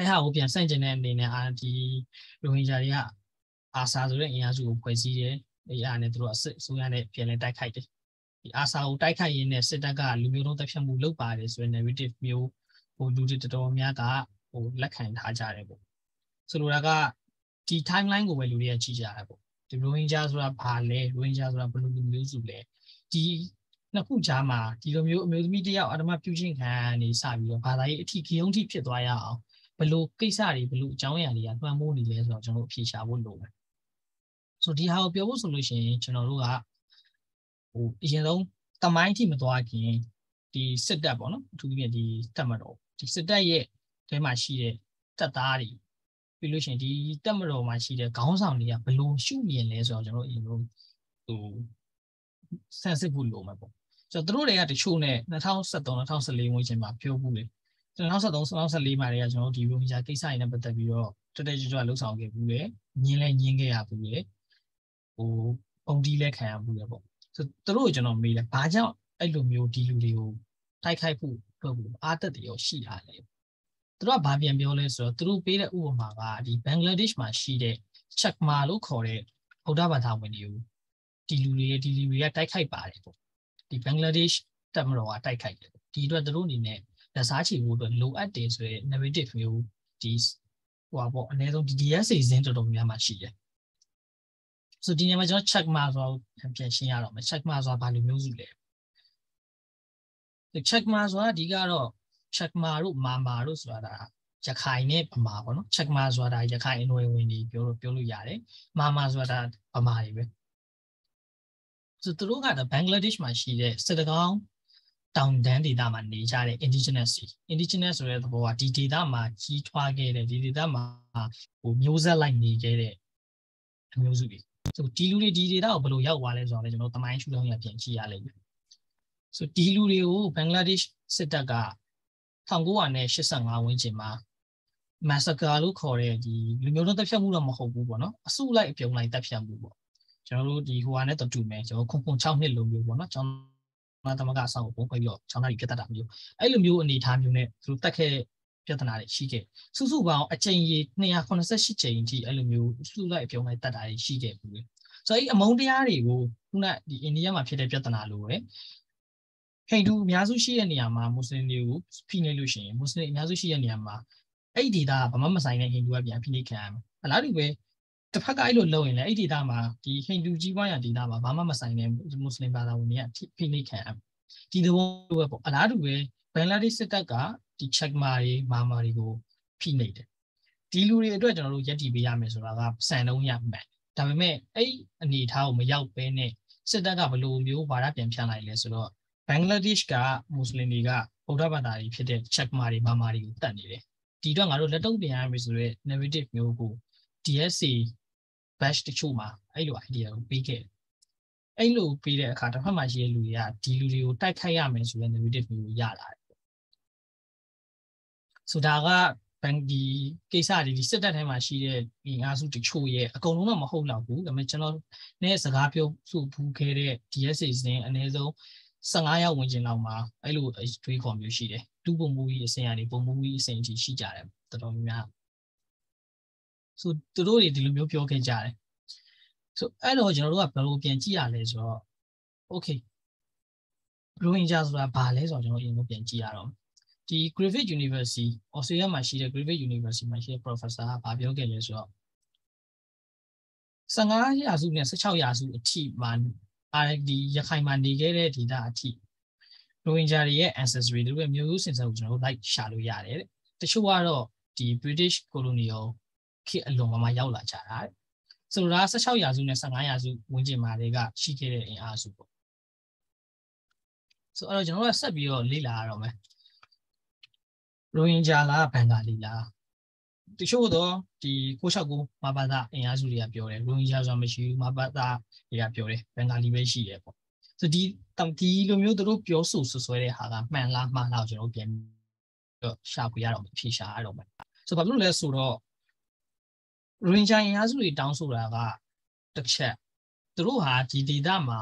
ဟာကိုပြန်ဆန့်ကျင်တဲ့အနေနဲ့ရိုဟင်ဂျာတွေကအာဆာဆိုတဲ့အင်အားစုကိုဖွဲ့စည်းတယ်အဲ့အားနဲ့သူတို့အစိုးရနဲ့ပြန်လည်တိုက်ခိုက်တယ်ဒီအာဆာကိုတိုက်ခိုက်ရင်းနဲ့စစ်တပ်ကလူမျိုးတုံးတပ်ဖြတ်မှုလုပ်ပါတယ်ဆိုတဲ့ narrative မျိုးဟိုလူတွေတော်တော်များကဟိုလက်ခံထားကြတယ်ပေါ့ဆိုလိုတာကဒီ timeline ကိုပဲလူတွေကကြည့်ကြတာပေါ့ဒီရိုဟင်ဂျာဆိုတာဘာလဲရိုဟင်ဂျာဆိုတာဘယ်လိုမျိုးစုလဲဒီနှစ်ခုကြားမှာဒီလိုမျိုးအမျိုးသမီးတယောက်အဓမ္မပြုကျင့်ခံနေစပြီးတော့ဘာသာရေးအထီးဂုံထိဖြစ်သွားရအောင်ဘယ်လိုကိစ္စတွေဘယ်လိုအကြောင်းအရာတွေကလွှမ်းမိုးနေလဲဆိုတော့ကျွန်တော်တို့အဖြေရှာဖို့လိုတယ်ဆိုဒီဟာကိုပြောဖို့ဆိုလို့ရှိရင်ကျွန်တော်တို့ကဟိုအရင်ဆုံးတမိုင်းထိမသွားခင်ဒီစစ်တပ်ပေါ့နော်အထူးသဖြင့်ဒီတပ်မတော်ဒီစစ်တပ်ရဲ့ထဲမှာရှိတဲ့တပ်သားတွေပြီးလို့ရှိရင်ဒီတပ်မတော်မှာရှိတဲ့ခေါင်းဆောင်တွေကဘယ်လိုရှုမြင်လဲဆိုတော့ကျွန်တော်အရင်ဆုံးဟိုဆန်းစစ်ဖို့လိုမှာပေါ့ဆိုတော့တို့တွေကတချို့နဲ့2013 2014ဝန်းကျင်မှာပြောမှုလေ2013 2014မှာတွေကကျွန်တော်တို့ဒီရိုဟင်ဂျာကိစ္စတွေနဲ့ပတ်သက်ပြီးတော့တက်တက်ကြွကြွလှုပ်ဆောင်ခဲ့ဘူးလေညင်းခဲ့ရဘူးလေဟိုပုံတီးလဲခံရဘူးလေပေါ့ဆိုတို့ကိုကျွန်တော်မေးတယ်ဘာကြောင့်အဲ့လိုမျိုးဒီလူတွေကိုတိုက်ခိုက်ဖို့လုပ်ဖို့အားတက်တယ်ရောရှိတာလေသူတို့ကဘာပြန်ပြောလဲဆိုတော့သူတို့ပေးတဲ့ဥပမာကဒီဘင်္ဂလားဒေ့ရှ်မှာရှိတဲ့ချက်မာလို့ခေါ်တဲ့ဗုဒ္ဓဘာသာဝင်တွေကိုဒီလူတွေကတိုက်ခိုက်ပါတယ်ပေါ့ဒီဘင်္ဂလားဒေ့ရှ်တပ်မတော်ကတိုက်ခိုက်တယ်ဒီအတွက်သူတို့အနေနဲ့လက်စားချေဖို့အတွက်လိုအပ်တယ်ဆိုတဲ့ narrative မျိုးဒီဟိုပေါ့အနည်းဆုံးဒီ DSA ဇင်းတော်တော်များများရှိတယ်ဆိုဒီနေရာမှာကျွန်တော် check mark ဆိုတော့ပြန်ရှင်းရတော့မယ် check mark ဆိုတာဘာလိုမျိုးစုလဲဒီ check mark ဆိုတာအဓိကတော့ check mark တို့မာတို့ဆိုတာရခိုင်နဲ့ဗမာပေါ့နော် check mark ဆိုတာရခိုင်အနွယ်ဝင်တွေပြောလို့ရတယ်မာဆိုတာဗမာတွေပဲဆိုသူတို့ကတော့ဘင်္ဂလားဒေ့ရှ်မှာရှိတဲ့စစ်တကောင်းတောင်တန်းဒေသမှာနေကြတဲ့ indigenous ဆိုတဲ့သဘောကဒီဒေသမှာကြီးထွားခဲ့တဲ့ဒီဒေသမှာဟိုမျိုးဆက်လိုက်နေခဲ့တဲ့အမျိုးစုတွေဆိုဒီလူတွေဒီဒေသကိုဘယ်လိုရောက်သွားလဲဆိုတော့ကျွန်တော်တမိုင်းရှုထောင့်ရပြန်ကြည့်ရလိမ့်မယ်ဆိုဒီလူတွေကိုဘင်္ဂလားဒေ့ရှ်စစ်တပ်က1985ဝန်းကျင်မှာ massacre လို့ခေါ်တဲ့ဒီလူမျိုးတုံးတပ်ဖြတ်မှုတော့မဟုတ်ဘူးပေါ့နော်အစုလိုက်အပြုံလိုက်တပ်ဖြတ်မှုပေါ့ကျွန်တော်တို့ဒီဟိုဟာနဲ့တူမယ်ကျွန်တော်ခုံ6နှစ်လုံးမျိုးပေါ့နော်ကျွန်တော်သမဂအဆောင်ကိုပုံခွဲပြီးတော့ချောင်းသားကြီးပြတ်တတ်တာမျိုးအဲ့လိုမျိုးအနေအထားမျိုးနဲ့သူတို့တက်ခဲ့ပြဿနာတွေရှိခဲ့စုစုပေါင်းအကြိမ်ကြီး288ကြိမ်ကြီးအဲ့လိုမျိုးစုလိုက်အပြုံလိုက်တက်တာတွေရှိခဲ့ဘူးလေဆိုတော့အဲ့အမုန်းတရားတွေကိုခုနဒီအိန္ဒိယမှာဖြစ်တဲ့ပြဿနာလိုပဲဟိန္ဒူအများစုရှိတဲ့နေရာမှာမွတ်စလင်တွေကိုဖိနှိပ်လို့ရှိရင်မွတ်စလင်အများစုရှိတဲ့နေရာမှာအဲ့ဒီဒေတာဘာမှမဆိုင်တဲ့ဟိန္ဒူကပြန်ဖိနှိပ်ခံရမှာအလားတူပဲတစ်ဖက်ကအဲ့လိုလုပ်ရင်လည်းအဲ့ဒီဒေတာမှာဒီဟိန္ဒူကြီးပွားရာဒေတာမှာဘာမှမဆိုင်တဲ့မွတ်စလင်ဘာသာဝင်တွေကဖိနှိပ်ခံရဒီသဘောပဲပေါ့အလားတူပဲဘင်္ဂလားဒေ့ရှ်စစ်တပ်ကဒီချက်မာတွေမာတွေကိုဖိနှိပ်တယ်ဒီလူတွေအတွက်ကျွန်တော်တို့ယက်တီပေးရမယ်ဆိုတာကစံလုံးရမှန်ဒါပေမဲ့အဲ့အနေအထားကိုမရောက်ဘဲနဲ့စစ်တပ်ကဘယ်လိုမျိုးဘာသာပြန်ဖြန့်လိုက်လဲဆိုတော့ဘင်္ဂလားဒေ့ရှ်ကမွတ်စလင်တွေကဗုဒ္ဓဘာသာတွေဖြစ်တဲ့ချက်မာတွေမာတွေကိုတတ်နေတယ်ဒီတော့ငါတို့လက်တုံ့ပြန်ရမယ်ဆိုတော့ narrative မျိုးကို DSA batch တချို့မှာအဲ့လို idea ကိုပေးခဲ့အဲ့လိုပေးတဲ့အခါတစ်ဖက်မှာရှိတဲ့လူတွေကဒီလူတွေကိုတိုက်ခိုက်ရမယ်ဆိုတဲ့ narrative မျိုးကိုရလာတယ်ဆိုတာကဘန်ဒီကိစ္စတွေဒီစစ်တပ်ထဲမှာရှိတဲ့အင်အားစုတချို့ရဲ့အကုန်လုံးတော့မဟုတ်တော့ဘူးဒါပေမဲ့ကျွန်တော်နဲ့စကားပြောဆိုဖူးခဲ့တဲ့ DSA စင်းအနည်းဆုံး15ယောက်ဝင်ကျင်လောက်မှာအဲ့လိုတွေးခေါ်မျိုးရှိတယ်တူပုံမူကြီးအစဉ်အရပုံမူကြီးအစဉ်အထိရှိကြတယ်တော်တော်များဆိုသူတို့တွေဒီလိုမျိုးပြောခဲ့ကြတယ်ဆိုအဲ့တော့ကျွန်တော်တို့ကဘယ်လိုပြန်ကြည့်ရလဲဆိုတော့ okay ရိုဟင်ဂျာဆိုတာဘာလဲဆိုတော့ကျွန်တော်အရင်ကပြန်ကြည့်ရတော့ဒီ Griffith University ဩစတြေးလျမှာရှိတဲ့ Griffith University မှာရှိတဲ့ professor ကဘာပြောခဲ့လဲဆိုတော့15ရာစုနဲ့16ရာစုအထိမှာဒီရခိုင်မှာနေခဲ့တဲ့ဒေသအထိရိုဟင်ဂျာတွေရဲ့ ancestry တို့ရဲ့မျိုးရိုးစဉ်ဆက်ကိုကျွန်တော်တို့လိုက်ရှာလို့ရတယ်တဲ့တချို့ကတော့ဒီ British colonial ခေတ်အလွန်မှာရောက်လာကြတာတဲ့ဆိုတော့16ရာစုနဲ့15ရာစုဝန်းကျင်မှာတွေကရှိခဲ့တဲ့အင်အားစုပေါ့ဆိုတော့ကျွန်တော်တို့ဆက်ပြီးတော့လေ့လာရတော့မယ်ရိုဟင်ဂျာလားဘင်္ဂါလီလားတချို့တော့ဒီ669မဘာသာအင်အားစုတွေကပြောတယ်ရိုဟင်ဂျာဆိုတာမရှိဘူးမဘာသာတွေကပြောတယ်ဘင်္ဂါလီပဲရှိတယ်ပေါ့ဆိုဒီလိုမျိုးတို့ပြောဆိုဆွဲတဲ့ဟာကမှန်လားမှားလားကျွန်တော်ပြန်တော့ရှာဖွေရတော့မယ်ဖြေရှာရတော့မယ်ဆိုတော့ဘာလို့လဲဆိုတော့ရိုဟင်ဂျာအင်အားစုတွေတောင်းဆိုတာကတစ်ချက်တို့ဟာဒီဒေသမှာ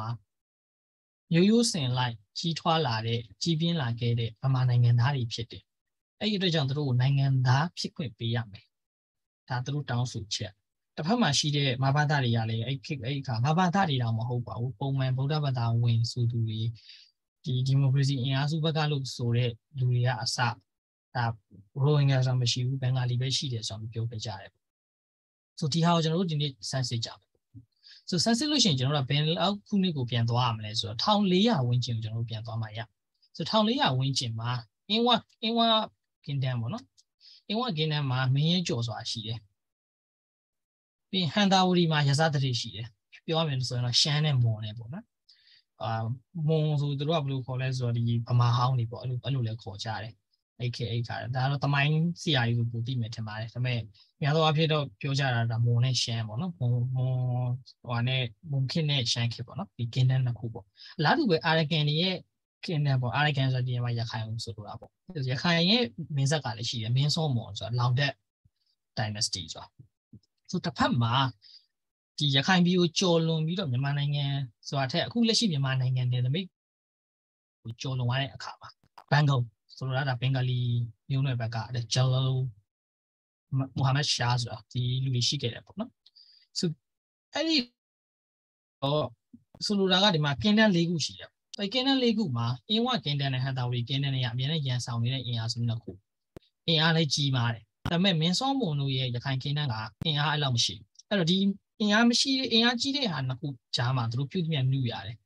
ရိုးရိုးစင်လိုက်ကြီးထွားလာတဲ့ကြီးပြင်းလာခဲ့တဲ့ဗမာနိုင်ငံသားတွေဖြစ်တယ်အဲ့ဒီအတွက်ကြောင့်တို့နိုင်ငံသားဖြစ်ခွင့်ပေးရမယ်ဒါတို့တောင်းဆိုချက်တစ်ဖက်မှာရှိတဲ့မဘာသာတွေကလည်းအဲ့ခါမဘာသာတွေတော့မဟုတ်ပါဘူးပုံမှန်ဗုဒ္ဓဘာသာဝင်ဆိုသူတွေဒီမိုကရေစီအင်အားစုဘက်ကလို့ဆိုတဲ့လူတွေကအစဒါရိုဟင်ဂျာဆိုမရှိဘူးဘင်္ဂါလီပဲရှိတယ်ဆိုတော့ပြောပြကြတယ်ဆိုဒီဟာကိုကျွန်တော်တို့ဒီနေ့စမ်းစစ်ကြမယ်ဆိုစမ်းစစ်လို့ရှိရင်ကျွန်တော်တို့ဘယ်လောက်ခုနှစ်ကိုပြန်သွားရမလဲဆိုတော့1400ဝန်းကျင်ကိုကျွန်တော်တို့ပြန်သွားမှာရဆို1400ဝန်းကျင်မှာအင်းဝကင်တန်ပေါ့နော်အင်းဝကင်တန်မှာမင်းရဲကျော်စွာရှိတယ်ပြီးဟန်တာဝရီမှာရဇသတိရှိတယ်ပြောရမယ်ဆိုရင်တော့ရှမ်းနဲ့မွန်နဲ့ပေါ့နော်မွန်ဆိုသူတို့ကဘယ်လိုခေါ်လဲဆိုတော့ဒီဗမာဟောင်းတွေပေါ့အဲ့လိုလဲခေါ်ကြတယ်အဲ့ခါဒါတော့တမိုင်းစီယာကြီးကိုပို့သိမယ်ထင်ပါတယ်ဒါပေမဲ့များသောအားဖြင့်တော့ပြောကြတာဒါမွန်နဲ့ရှမ်းပေါ့နော်မွန်ဟိုနဲ့မွန်ခေတ်နဲ့ရှမ်းခေတ်ပေါ့နော်ဒီကင်တန်နှစ်ခုပေါ့အလားတူပဲအာရကန်တွေရဲ့ကင်တန်ပေါ့အာရကန်ဆိုတဲ့နေရာမှာရခိုင်အောင်ဆိုလိုတာပေါ့ရခိုင်ရဲ့မင်းဆက်ကလည်းရှိတယ်မင်းစောမွန်ဆိုတာလောင်တက် dynasty ဆိုတာဆိုတစ်ဖက်မှာဒီရခိုင်ပြည်ကိုကျော်လွန်ပြီးတော့မြန်မာနိုင်ငံဆိုတာထက်အခုလက်ရှိမြန်မာနိုင်ငံနယ်နိမိတ်ကိုကျော်လွန်သွားတဲ့အခါမှာဘန်ကုန်းဆိုတော့ဒါဘင်္ဂါလီမျိုးနွယ်ဘက်ကဂျယ်လိုမိုဟာမက်ရှာဆိုတာဒီလူတွေရှိခဲ့တယ်ပေါ့နော်ဆိုအဲ့ဒီတော့ဆိုလိုတာကဒီမှာကင်းတန်း၄ခုရှိတယ်အဲ့ကင်းတန်း၄ခုမှာအင်းဝကင်းတန်းနဲ့ဟန်တာဝရီကင်းတန်းတွေကအမြဲတမ်းရန်ဆောင်နေတဲ့အင်အားစုနှစ်ခုအင်အားလည်းကြီးပါတယ်ဒါပေမဲ့မင်းစောမွန်တို့ရဲ့ရခိုင်ကင်းတန်းကအင်အားအဲ့လောက်မရှိဘူးအဲ့တော့ဒီအင်အားမရှိအင်အားကြီးတဲ့ဟာနှစ်ခုကြားမှာသူတို့ပြုတ်ပြန်နှူးရတယ်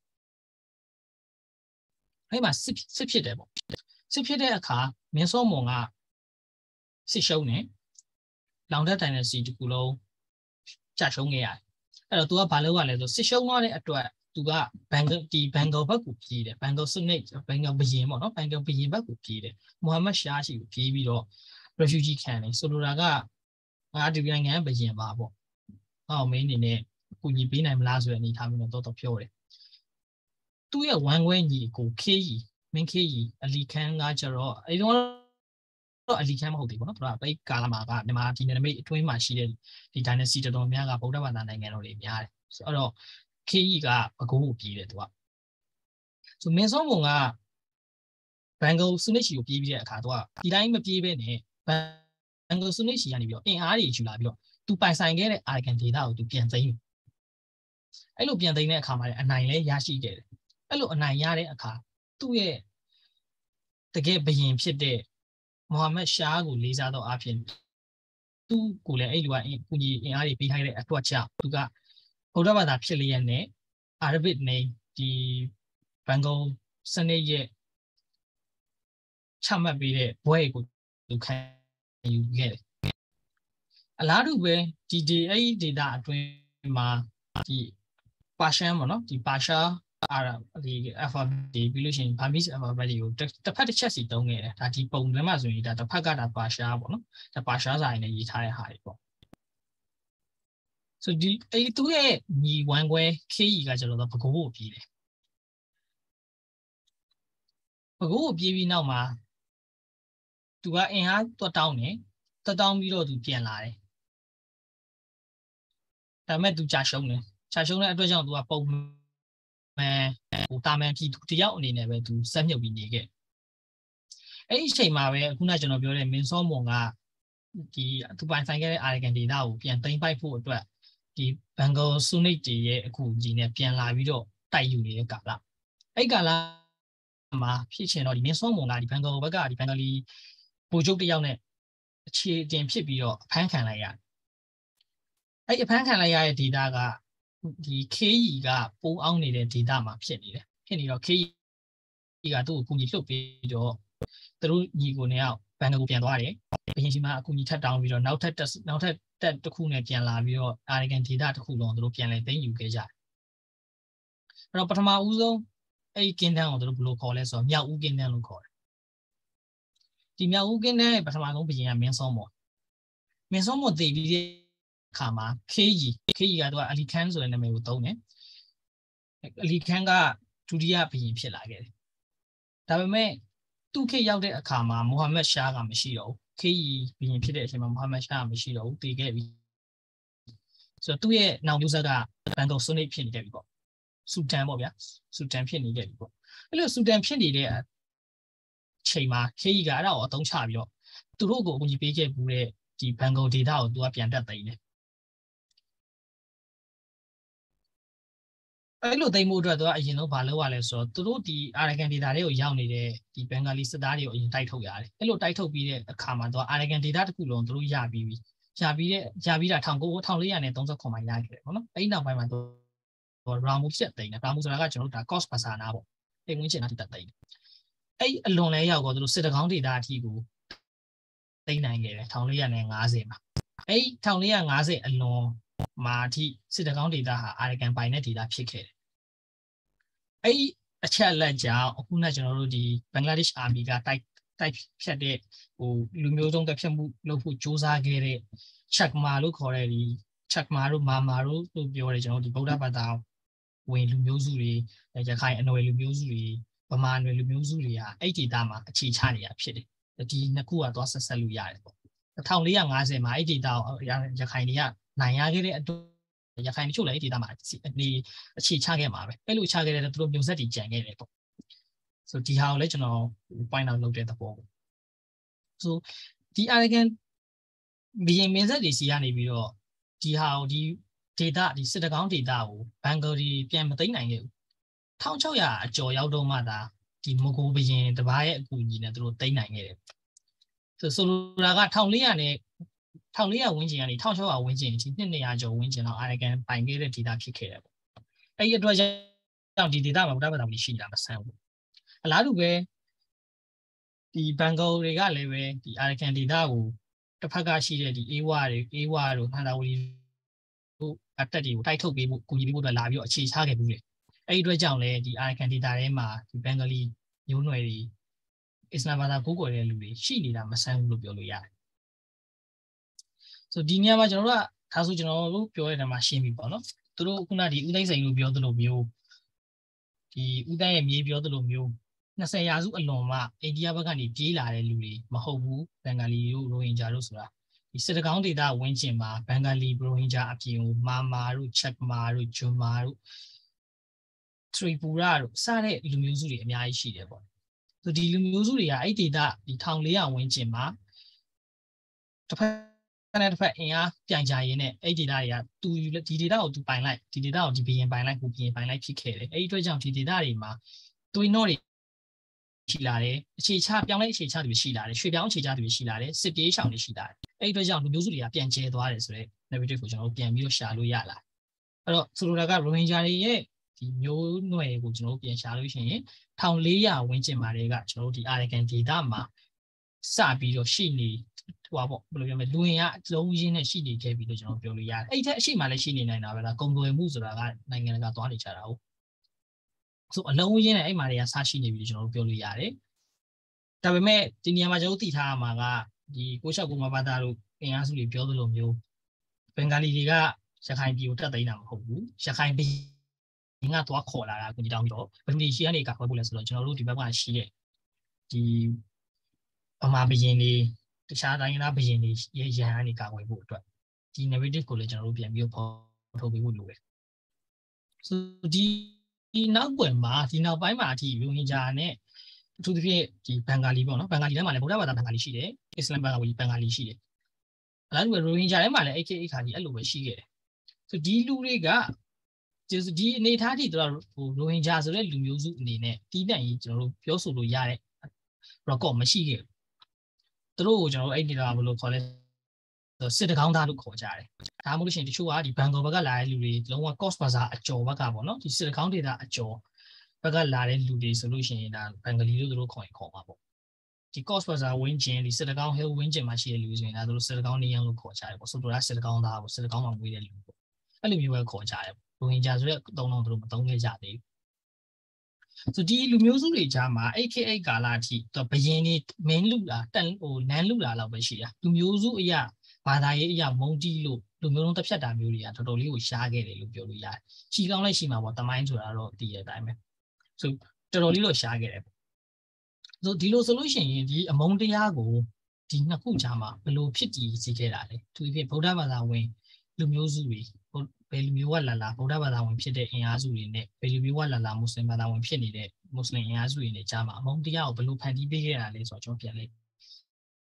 အဲ့မှာစစ်ဖြစ်တယ်ပေါ့စစ်ဖြစ်တဲ့အခါမင်းစောမွန်ကစစ်ရှုံးနေလောင်တက်တိုင်းတဲ့စီတစ်ခုလုံးကြာရှုံးခဲ့ရတယ်အဲ့တော့ तू ကဘာလုပ်ရလဲဆိုစစ်ရှုံးသွားတဲ့အတွက် तू ကဘန်ကောဘက်ကိုပြေးတယ်ဘန်ကောစနစ်ဘန်ကောဘရင်ပေါ့နော်ဘန်ကောဘရင်ဘက်ကိုပြေးတယ်မိုဟာမက်ရှားရှိကိုပြေးပြီးတော့ refugee ခံတယ်ဆိုလိုတာကငါဒီနိုင်ငံဘရင်ပါပေါ့ဟောမင်းအနေနဲ့ကူညီပေးနိုင်မလားဆိုတဲ့အနေထားမျိုးတော့ပြောတယ်သူ့ရဲ့ဝမ်းခွဲညီကိုခေးကြီးမင်းခေးကြီးအလီခန်းကကျတော့အဲ့တော့အလီခန်းမဟုတ်သေးဘူးเนาะသူကပိတ်ကာလမှာကမြန်မာဒီနယ်နိမိတ်အတွင်းမှာရှိတဲ့ဒီ dynasty တော်တော်များကဗုဒ္ဓဘာသာနိုင်ငံတော်တွေများတယ်ဆိုတော့ခေးကြီးကဘကိုးကိုပြေးတယ်သူကဆိုမင်းစောမုံကဘန်ကောစုနစ်ချီကိုပြေးပြီးတဲ့အခါသူကဒီတိုင်းမပြေးပဲနဲ့ဘန်ကောစုနစ်ချီကနေပြီးတော့အင်အားတွေယူလာပြီးတော့သူပိုင်ဆိုင်ခဲ့တဲ့အာရကန်ဒေတာကိုသူပြန်သိမ်းအဲ့လိုပြန်သိမ်းတဲ့အခါမှာလည်းအနိုင်လဲရရှိခဲ့တယ်အဲ့လိုအနိုင်ရတဲ့အခါသူ့ရဲ့တကယ်ဘရင်ဖြစ်တဲ့မိုဟာမက်ရှားကိုလေးစားတော့အဖြစ်သူ့ကိုလည်းအဲ့လိုကအကူကြီးအင်အားတွေပေးခိုင်းတဲ့အတွက်ကြောင့်သူကဗုဒ္ဓဘာသာဖြစ်လျက်နဲ့အာရဗစ်နေဒီဘန်ကောစနစ်ရဲ့ချမှတ်ပေးတဲ့ဘွဲကိုသူခံယူခဲ့တယ်အလားတူပဲဒီအဲ့ဒီဒေတာအတွင်းမှာဒီပါရှန်ပေါ့နော်ဒီပါရှာဒီ alphabet ပြီးလို့ရှိရင် Burmese alphabet ကိုတစ်ဖက်တစ်ချက်စီတုံးခဲ့တယ်ဒါဒီပုံထဲမှာဆိုရင်ဒါတစ်ဖက်ကဒါပါရှာပေါ့နော်ဒါပါရှာစာရင်းနဲ့ရေးထားတဲ့ဟာတွေပေါ့ဆိုဒီအဲ့သူ့ရဲ့ညီဝမ်းခွဲ KE ကကျတော့ဘကိုးကိုပြေးတယ်ဘကိုးကိုပြေးပြီးနောက်မှာသူကအင်အားတွတ်တောင်းတယ်တွတ်တောင်းပြီးတော့သူပြန်လာတယ်ဒါပေမဲ့သူကြာရှုံးတယ်ကြာရှုံးတဲ့အတွက်ကြောင့်သူကပုံဟိုတာမန်ပြည်သူတယောက်အနေနဲ့ပဲသူစက်မြုပ်ပြီးနေခဲ့အဲ့ဒီအချိန်မှာပဲခုနကျွန်တော်ပြောတဲ့မင်းစောမွန်ကဒီသူပိုင်ဆိုင်ခဲ့တဲ့အာရကန်ဒေတာကိုပြန်သိမ်းပိုက်ဖို့အတွက်ဒီဘန်ကောစုနိတ်တွေရဲ့အခုကြီးနဲ့ပြန်လာပြီးတော့တိုက်ယူနေတဲ့ကာလအဲ့ကာလမှာဖြစ်ချင်တော့ဒီမင်းစောမွန်ကဒီဘန်ကောဘက်ကဒီဘန်ကောလီဗိုလ်ချုပ်တယောက်နဲ့အခြေအတင်ဖြစ်ပြီးတော့အဖမ်းခံလိုက်ရတယ်အဲ့အဖမ်းခံလိုက်ရတဲ့ဒေတာကဒီ KE ကပိုးအောင်နေတဲ့ data မှာဖြစ်နေတယ်ဖြစ်နေတော့ KE ကသူ့ကိုအကူအညီလှုပ်ပြီးတော့သူတို့ညီကိုနဲ့ဘန်ကောကိုပြန်သွားတယ်ဘရင်ကြီးမှာအကူအညီထပ်တောင်းပြီးတော့နောက်ထပ်တက်တစ်ခုနဲ့ပြန်လာပြီးတော့ Arakan data တစ်ခုလုံးသူတို့ပြန်လဲသိမ်းယူခဲ့ကြတယ်အဲ့တော့ပထမဦးဆုံးအဲ့ဒီကင်းတန်းကိုသူတို့ဘယ်လိုခေါ်လဲဆိုတော့မြောက်ဦးကင်းတန်းလို့ခေါ်တယ်ဒီမြောက်ဦးကင်းတန်းရဲ့ပထမဆုံးဘရင်ကမင်းစောမော်တည်ပြီးတဲ့အခါမှာ KE ကသူကအလီခန်းဆိုတဲ့နာမည်ကိုသုံးတယ်အလီခန်းကဒုတိယဘုရင်ဖြစ်လာခဲ့တယ်ဒါပေမဲ့သူခေတ်ရောက်တဲ့အခါမှာမိုဟာမက်ရှားကမရှိတော့ဘူး KE ဘုရင်ဖြစ်တဲ့အချိန်မှာမိုဟာမက်ရှားကမရှိတော့ဘူးတည်ခဲ့ပြီဆိုတော့သူ့ရဲ့နောက်မျိုးဆက်ကဘန်ကောဆွနိတ်ဖြစ်နေခဲ့ပြီပေါ့ဆူတန်ပေါ့ဗျာဆူတန်ဖြစ်နေခဲ့ပြီပေါ့အဲ့လိုဆူတန်ဖြစ်နေတဲ့အချိန်မှာ KE ကအဲ့ဒါကိုအသုံးချပြီးတော့သူတို့ကိုအကူအညီပေးခဲ့ဘူးတဲ့ဒီဘန်ဂိုဒေတာကိုသူကပြန်တက်သိမ်းတယ်အဲ့လိုသိမ်းမှုအတွက်သူကအရင်ဆုံးဘာလုပ်ရလဲဆိုတော့သူတို့ဒီအာရကန်ဒေတာတွေကိုရောက်နေတဲ့ဒီဘင်္ဂါလီစစ်သားတွေကိုအရင်တိုက်ထုတ်ရတယ်အဲ့လိုတိုက်ထုတ်ပြီးတဲ့အခါမှာသူကအာရကန်ဒေတာတစ်ခုလုံးသူတို့ရပြီးတာ1439မှာရခဲ့တယ်ပေါ့နော်အဲ့နောက်ပိုင်းမှာသူရာမူဖြစ်သိမ်းတယ်ရာမူဆိုတာကကျွန်တော်တို့ဒါ cost ပါစာနာပေါ့အိမ်ဝင်ချင်တာတိတက်သိမ်းတယ်အဲ့အလွန်လဲရောက်တော့သူတို့စစ်တကောင်းဒေတာအထိကိုသိမ်းနိုင်ခဲ့တယ်1450မှာအဲ့1450အလွန်မှာအထိစစ်တကောင်းဒေတာဟာအာရကန်ပိုင်တဲ့ဒေတာဖြစ်ခဲ့တယ်အဲ့အချက်လက်ကြောင့်အခုနကကျွန်တော်တို့ဒီဘင်္ဂလားဒေ့ရှ်အာမီကတိုက်ဖြတ်တဲ့ဟိုလူမျိုးစုံတက်ဖြတ်မှုလုပ်ဖို့စ조사ခဲ့တဲ့ချက်မာလို့ခေါ်တဲ့ဒီချက်မာတို့မာမာတို့လို့ပြောတယ်ကျွန်တော်တို့ဒီဗုဒ္ဓဘာသာဝင်လူမျိုးစုတွေရခိုင်အနွယ်လူမျိုးစုတွေဗမာအနွယ်လူမျိုးစုတွေဟာအဲ့ဒေတာမှာအခြေချနေရဖြစ်တယ်ဒီနှစ်ခုကတော့ဆက်ဆက်လို့ရတယ်ပေါ့1450မှာအဲ့ဒေတာကိုရခိုင်တွေကနိုင်ရခဲ့တဲ့အတွက်ရခိုင်တချို့လည်းအဲ့ဒေတာမှာဒီအခြေချခဲ့မှာပဲအဲ့လိုချခဲ့တဲ့သူတို့မျိုးဆက်တွေကြံခဲ့တယ်ပေါ့ဆိုဒီဟာကိုလည်းကျွန်တော် point out လုပ်တဲ့သဘောပေါ့ဆိုဒီ arrogant ဘီရင်မင်းဆက်တွေစီကနေပြီးတော့ဒီဟာကိုဒီ data ဒီစစ်တကောင်း data ကိုဘန်ဂိုဒီပြန်မသိမ်းနိုင်ခဲ့ဘူး1600အကျော်ရောက်တော့မှသာဒီမကိုဘီရင်တပားရဲ့အကူအညီနဲ့သူတို့သိမ်းနိုင်ခဲ့တယ်ဆိုလိုတာက1400နဲ့1400ဝန်းကျင်ကနေ1600ဝန်းကျင်အထိ200ကျော်ဝန်းကျင်တော့ arrogant ပိုင်ခဲ့တဲ့ data ဖြစ်ခဲ့တယ်ပေါ့အဲ့ဒီအတွက်ကြောင့်ဒီ data မှာဗုဒ္ဓဘာသာဝင်ရှိတာမဆန်းဘူးအလားတူပဲဒီဘန်ဂိုတွေကလည်းပဲဒီ arrogant data ကိုတစ်ဖက်ကရှိတဲ့ဒီအေးဝါတို့ဟန်တာဝီတို့အတက်တွေကိုတိုက်ထုတ်ပေးဖို့ကူညီပေးဖို့အတွက်လာပြီးတော့အခြေချခဲ့ဘူးလေအဲ့ဒီအတွက်ကြောင့်လည်းဒီ arrogant data ထဲမှာဒီဘင်္ဂလီမျိုးနွယ်တွေအစ္စလာမ်ဘာသာကိုးကွယ်တဲ့လူတွေရှိနေတာမဆန်းဘူးလို့ပြောလို့ရတယ်ဆိုဒီနေရာမှာကျွန်တော်တို့ကဒါဆိုကျွန်တော်တို့ပြောရတဲ့မှာရှင်းပြီပေါ့နော်သူတို့ခုနဒီဦးသိန်းစိန်လို့ပြောသလိုမျိုးဒီဦးသိန်းရဲ့မြေပြောသလိုမျိုး20ရာစုအလွန်မှအိန္ဒိယဘက်ကနေပြေးလာတဲ့လူတွေမဟုတ်ဘူးဘင်္ဂလီတို့ရိုဟင်ဂျာတို့ဆိုတာဒီစစ်တကောင်းဒေတာဝင်းကျင်မှာဘင်္ဂလီရိုဟင်ဂျာအပြင်ကိုမာမာတို့ချက်မာတို့ဂျွန်မာတို့ထရီပူရာတို့စတဲ့လူမျိုးစုတွေအများကြီးရှိတယ်ပေါ့ဆိုဒီလူမျိုးစုတွေကအဲ့ဒေတာဒီ1400ဝင်းကျင်မှာတစ်ဖက်အင်အားပြိုင်ကြရင်းနဲ့အဲ့ဒေတာတွေကသူဒီဒေတာကိုသူပိုင်လိုက်ဒီဒေတာကိုဒီဘီရင်ပိုင်လိုက်ဟိုဘီရင်ပိုင်လိုက်ဖြစ်ခဲ့တယ်အဲ့ဒီအတွက်ကြောင့်ဒီဒေတာတွေမှာသွေးနှောတွေရှိလာတယ်အခြေချပြောင်းလဲအခြေချတွေရှိလာတယ်ရွှေပြောင်းအခြေချတွေရှိလာတယ်စစ်ပြေးရှောင်တွေရှိလာတယ်အဲ့ဒီအတွက်ကြောင့်လူမျိုးစုတွေကပြန်ကျဲသွားတယ်ဆိုတော့ narrative ကိုကျွန်တော်တို့ပြန်ပြီးတော့ရှာလို့ရလာအဲ့တော့ဆိုလိုတာကရိုဟင်ဂျာတွေရဲ့ဒီမျိုးနွယ်ကိုကျွန်တော်တို့ပြန်ရှာလို့ရှိရင်1400ဝန်းကျင်မှာတွေကကျွန်တော်တို့ဒီ arrogant data မှာစပြီးတော့ရှိနေဟိုပါပေါ့ဘယ်လိုပြောမလဲလူဝင်ရအလုံးရင်းနဲ့ရှိနေခဲ့ပြီလို့ကျွန်တော်ပြောလို့ရတယ်အဲ့ဒီထက်အရှိမှလည်းရှိနေနိုင်တာပဲလားကုန်သွယ်မှုဆိုတာကနိုင်ငံတကာသွားနေကြတာဟုတ်ဆိုအလုံးရင်းနဲ့အဲ့မှာတွေကစရှိနေပြီလို့ကျွန်တော်တို့ပြောလို့ရတယ်ဒါပေမဲ့ဒီနေရာမှာကျွန်တော်သိထားရမှာကဒီ96ဘာသာတို့အင်အားစုတွေပြောသလိုမျိုးဘင်္ဂလီတွေကရခိုင်ပြည်ကိုတက်သိမ်းတာမဟုတ်ဘူးရခိုင်ပြည်ငါသွားခေါ်လာတာကိုဒီတောင်းတော့ဘယ်လိုရှိရနေကခွဲဖို့လဲဆိုတော့ကျွန်တော်တို့ဒီဘက်ကရှိတဲ့ဒီဗမာဘရင်တွေတခြားတိုင်းသားဘရင်တွေရဲ့ရဟန်းတွေကခွဲဖို့အတွက်ဒီ narrative ကိုလည်းကျွန်တော်တို့ပြန်ပြီးတော့ဖော်ထုတ်ပေးဖို့လိုတယ်ဆိုဒီနောက်ွယ်မှာဒီနောက်ပိုင်းမှာအထိရိုဟင်ဂျာနဲ့အထူးသဖြင့်ဒီဘင်္ဂါလီပေါ့နော်ဘင်္ဂါလီထဲမှာလည်းဗုဒ္ဓဘာသာဘင်္ဂါလီရှိတယ်အစ္စလာမ်ဘင်္ဂါလီရှိတယ်အဲဒါလိုပဲရိုဟင်ဂျာထဲမှာလည်း AKA ခါကြီးအဲ့လိုပဲရှိခဲ့တယ်ဆိုဒီလူတွေကဒီအနေထားထိတော့ဟိုရိုဟင်ဂျာဆိုတဲ့လူမျိုးစုအနေနဲ့တီးတန့်ကြီးကျွန်တော်တို့ပြောဆိုလို့ရတဲ့ record မရှိခဲ့ဘူးသူတို့ကိုကျွန်တော်တို့အဲ့ဒီတော့ဘယ်လိုခေါ်လဲစစ်တကောင်းသားလို့ခေါ်ကြတယ်ဒါမှမဟုတ်လို့ရှိရင်တချို့ကဒီဘန်ကောဘက်ကလာတဲ့လူတွေလုံးဝ cost bazaar အကျော်ဘက်ကပေါ့နော်ဒီစစ်တကောင်းဒေတာအကျော်ဘက်ကလာတဲ့လူတွေဆိုလို့ရှိရင်ဒါဘင်္ဂလီလို့သူတို့ခေါ်ရင်ခေါ်မှာပေါ့ဒီ cost bazaar ဝင်းကျင်ဒီစစ်တကောင်း hill ဝင်းကျင်မှာရှိတဲ့လူဆိုရင်ဒါသူတို့စစ်တကောင်းနေရန်လို့ခေါ်ကြတယ်ပေါ့ဆိုတော့ဒါစစ်တကောင်းသားပေါ့စစ်တကောင်းမှာမွေးတဲ့လူပေါ့အဲ့လိုမျိုးပဲခေါ်ကြတယ်ရိုဟင်ဂျာဆိုတဲ့အသုံးလုံးသူတို့မသုံးခဲ့ကြသေးဘူးဆိုဒီလူမျိုးစုတွေကြားမှာ AKA ကာလအထိဘယင်းနေမင်းလူလားတန်ဟိုနန်းလူလားလောက်ပဲရှိတာလူမျိုးစုအရာဘာသာရေးအရာမုံတီးလို့လူမျိုးလုံးတစ်ဖြတ်တာမျိုးတွေကတော်တော်လေးကိုရှားခဲ့တယ်လို့ပြောလို့ရတယ်။ချီကောင်းလိုက်ရှိမှာပေါ့တမိုင်းဆိုတာတော့တည်တဲ့အတိုင်းပဲ။ဆိုတော်တော်လေးတော့ရှားခဲ့တယ်ပေါ့။ဆိုဒီလိုဆိုလို့ရှိရင်ဒီအမုံတရားကိုဒီနှစ်ခုကြားမှာဘယ်လိုဖြစ်တည်စေခဲ့တာလဲ။သူဖြစ်ဗုဒ္ဓဘာသာဝင်လူမျိုးစုတွေဘယ်လူမျိုးကလာဗုဒ္ဓဘာသာဝင်ဖြစ်တဲ့အင်အားစုတွေနဲ့ဘယ်လူမျိုးကလာမွတ်စလင်ဘာသာဝင်ဖြစ်နေတဲ့မွတ်စလင်အင်အားစုတွေနဲ့ကြားမှာအမုံတရားကိုဘယ်လိုဖန်တီးပေးခဲ့တာလဲဆိုတော့ကျွန်တော်ပြန်လေး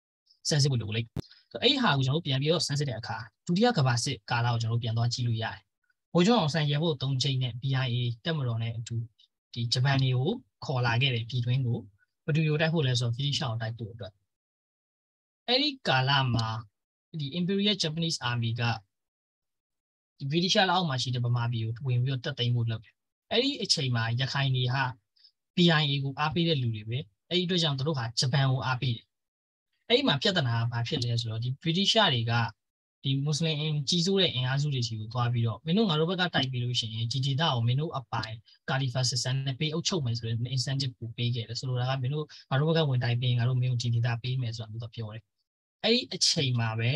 sense ဘူးလို့လေဆိုအဲ့ဟာကိုကျွန်တော်ပြန်ပြီးတော့ sense တဲ့အခါဒုတိယကမ္ဘာစစ်ကာလကိုကျွန်တော်ပြန်သွားကြည့်လို့ရတယ်ဘိုးကျောင်းအောင်ဆန်းရဲဖို့3ချိန်နဲ့ BIA တက်မတော်နဲ့အတူဒီဂျပန်တွေကိုခေါ်လာခဲ့တယ်ပြည်တွင်းကိုဘယ်သူတွေကိုတိုက်ဖို့လဲဆိုတော့ဗြိတိရှောင်တိုက်ဖို့အတွက်အဲ့ဒီကာလမှာဒီ Imperial Japanese Army ကဒီဗြိတိရှလက်အောက်မှာရှိတဲ့ဗမာပြည်ကိုဝင်ပြီးတော့တက်သိမ်းဖို့လုပ်တယ်အဲ့ဒီအချိန်မှာရခိုင်တွေဟာ BIA ကိုအားပေးတဲ့လူတွေပဲအဲ့ဒီအတွက်ကြောင့်တို့ဟာဂျပန်ကိုအားပေးတယ်အဲ့ဒီမှာပြဿနာကဘာဖြစ်လဲဆိုတော့ဒီဗြိတိရှတွေကဒီမွတ်စလင်ကြီးစိုးတဲ့အင်အားစုတွေစီကိုသွားပြီးတော့မင်းတို့ငါတို့ဘက်ကတိုက်ပြီးလို့ရှိရင်ဒီဒေတာကိုမင်းတို့အပိုင်ကာလီဖာစစ်စံနဲ့ပေးအုပ်ချုပ်မယ်ဆိုတဲ့ incentive ကိုပေးခဲ့တယ်ဆိုလိုတာကမင်းတို့ငါတို့ဘက်ကဝင်တိုက်ပြီးငါတို့မင်းတို့ဒီဒေတာပေးမယ်ဆိုတာမျိုးတော့ပြောတယ်အဲ့ဒီအချိန်မှာပဲ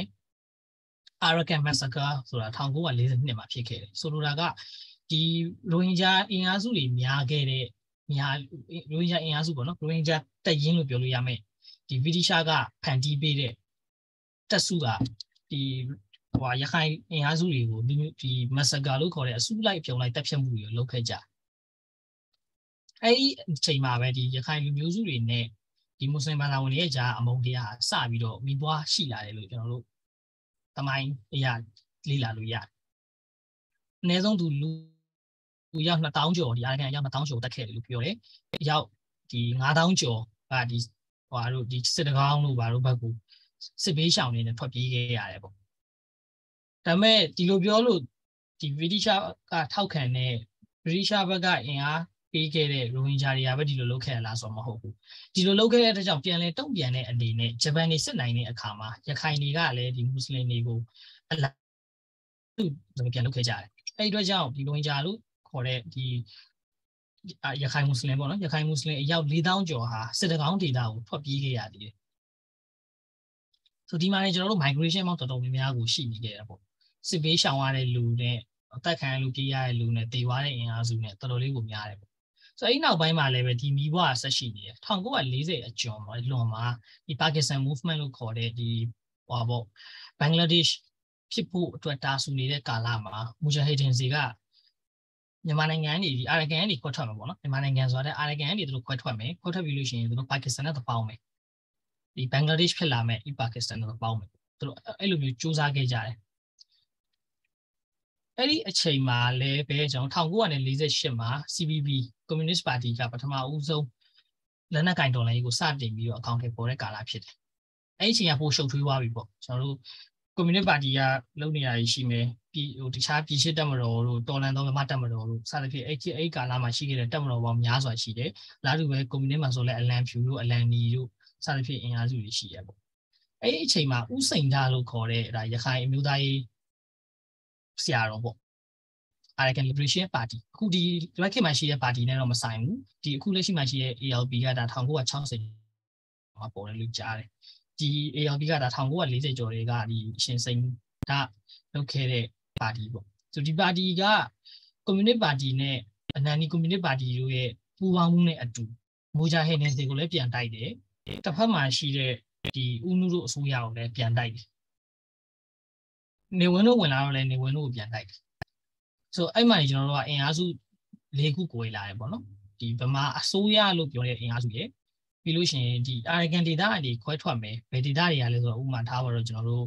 Arakan Massacre ဆိုတာ1942မှာဖြစ်ခဲ့တယ်ဆိုလိုတာကဒီရိုဟင်ဂျာအင်အားစုတွေများခဲ့တဲ့ရိုဟင်ဂျာအင်အားစုပေါ့နော်ရိုဟင်ဂျာတက်ရင်းလို့ပြောလို့ရမယ်ဒီဗြိတိရှကဖန်တီးပေးတဲ့တက်စုကဒီရခိုင်အင်အားစုတွေကိုဒီ massacre လို့ခေါ်တဲ့အစုလိုက်ပြုံလိုက်တပ်ဖြတ်မှုတွေလုပ်ခဲ့ကြအဲ့ဒီအချိန်မှာပဲဒီရခိုင်လူမျိုးစုတွေနဲ့ဒီမွတ်စလင်ဘာသာဝင်တွေရဲ့ကြားအမုန်းတရားစပြီးတော့မိဘွားရှိလာတယ်လို့ကျွန်တော်တို့တမိုင်းအရာလေ့လာလို့ရတယ်အနည်းဆုံးသူလူရောက်2000ကျော်ဒီအားကန်ရောက်2000ကျော်တက်ခဲ့တယ်လို့ပြောတယ်ရောက်ဒီ9000ကျော်ကဒီတို့ဒီစစ်တကောင်းတို့ဘာတို့ဘက်ကစစ်ဘေးရှောင်နေနဲ့ထွက်ပြေးခဲ့ရတယ်ပေါ့ဒါပေမဲ့ဒီလိုပြောလို့ဒီဗြိတိရှကထောက်ခံတဲ့ဗြိတိရှဘက်ကအင်အားပေးခဲ့တဲ့ရိုဟင်ဂျာတွေကပဲဒီလိုလုပ်ခဲ့ရလားဆိုတော့မဟုတ်ဘူးဒီလိုလုပ်ခဲ့တဲ့အတွက်ကြောင့်ပြန်လဲတုံ့ပြန်တဲ့အနေနဲ့ဂျပန်နေစစ်နိုင်တဲ့အခါမှာရခိုင်တွေကလည်းဒီမွတ်စလင်တွေကိုအလားတူပြန်လုပ်ခဲ့ကြတယ်အဲ့ဒီအတွက်ကြောင့်ဒီရိုဟင်ဂျာလို့ခေါ်တဲ့ဒီရခိုင်မွတ်စလင်ပေါ့နော်ရခိုင်မွတ်စလင်အယောက်4000ကျော်ဟာစစ်တကောင်းဒေသကိုထွက်ပြေးခဲ့ရသေးတယ်ဆိုဒီမှာလည်းကျွန်တော်တို့ migration ပေါင်းတော်တော်များများကိုရှိနေခဲ့တာပေါ့စစ်ဘေးရှောင်ရတဲ့လူနဲ့အသက်ခံရလူပြေးရတဲ့လူနဲ့တေသွားတဲ့အင်အားစုနဲ့တော်တော်လေးကိုများတယ်ပေါ့ဆိုအဲ့ဒီနောက်ပိုင်းမှာလည်းပဲဒီမိဘကဆက်ရှိနေတယ်1940အကျော်မှာလွန်မှာဒီ Pakistan movement လို့ခေါ်တဲ့ဒီပေါ့ဘင်္ဂလားဒေ့ရှ်ဖြစ်ဖို့အတွက်တာဆူနေတဲ့ကာလမှာမူဂျာဟီဒင်စီကမြန်မာနိုင်ငံကနေဒီအာရကန်ကနေခွဲထွက်မှာပေါ့နော်မြန်မာနိုင်ငံဆိုတဲ့အာရကန်ကနေသူတို့ခွဲထွက်မယ်ခွဲထွက်ပြီးလို့ရှိရင်သူတို့ပါကစ္စတန်နဲ့ပေါင်းမယ်ဒီဘင်္ဂလားဒေ့ရှ်ဖြစ်လာမယ်ဒီပါကစ္စတန်နဲ့ပေါင်းမယ်သူတို့အဲ့လိုမျိုးစူးစမ်းခဲ့ကြတယ်အဲ့ဒီအချိန်မှာလည်းပဲကျွန်တော်1948မှာ CPB Communist Party ကပထမဦးဆုံးလက်နက်ကင်တော်လှန်ရေးကိုစတင်ပြီးတော့အကောင့်ထဲပေါ်တဲ့ကာလဖြစ်တယ်အဲ့ဒီအချိန်ကပိုရှုပ်ထွေးသွားပြီပေါ့ကျွန်တော်တို့ကွန်မြူနစ်ပါတီကလုပ်နေရရှိမယ်ပြီးတခြားပြည်ရှိတက်မတော်တို့တော်လန်တော်မြန်မာတက်မတော်တို့စသဖြင့်အဲ့ကာလမှာရှိခဲ့တဲ့တက်မတော်ပေါင်းများစွာရှိတယ်။လားတူပဲကွန်မြူနစ်မှာဆိုလဲအလံဖြူတို့အလံနီတို့စသဖြင့်အင်အားစုတွေရှိရပေါ့။အဲ့ဒီအချိန်မှာဥစိန်ဓာလို့ခေါ်တဲ့ဒါရခိုင်အမျိုးသားရေးဆရာတော်ပေါ့။ Arakan Liberation Party အခုဒီလွိုက်ခေတ်မှာရှိတဲ့ပါတီနဲ့တော့မဆိုင်ဘူး။ဒီအခုလက်ရှိမှာရှိတဲ့ ALP ကဒါ1960မှာပေါ်တယ်လို့ကြားတယ်။ဒီ ALP ကဒါ1940ကျော်တွေကဒီရှင်စိန်ကလုပ်ခဲ့တဲ့ပါတီပေါ့ဆိုဒီပါတီကကွန်မြူနစ်ပါတီနဲ့အနန်နီကွန်မြူနစ်ပါတီတို့ရဲ့ပူးပေါင်းမှုနဲ့အတူမူဂျာဟစ်နင်စီကိုလည်းပြန်တိုက်တယ်တစ်ဖက်မှာရှိတဲ့ဒီဦးနုတို့အစိုးရကိုလည်းပြန်တိုက်တယ်နေဝင်တို့ဝင်လာတော့လည်းနေဝင်တို့ကိုပြန်တိုက်တယ်ဆိုအဲ့မှာကျွန်တော်တို့ကအင်အားစု၄ခုကိုလာတယ်ပေါ့နော်ဒီဗမာအစိုးရလို့ပြောတဲ့အင်အားစုရဲ့ပြီးလို့ရှိရင်ဒီ Arakan data တွေခွဲထွက်မယ်ဘယ် data တွေကလဲဆိုတော့ဥပမာထားပါတော့ကျွန်တော်တို့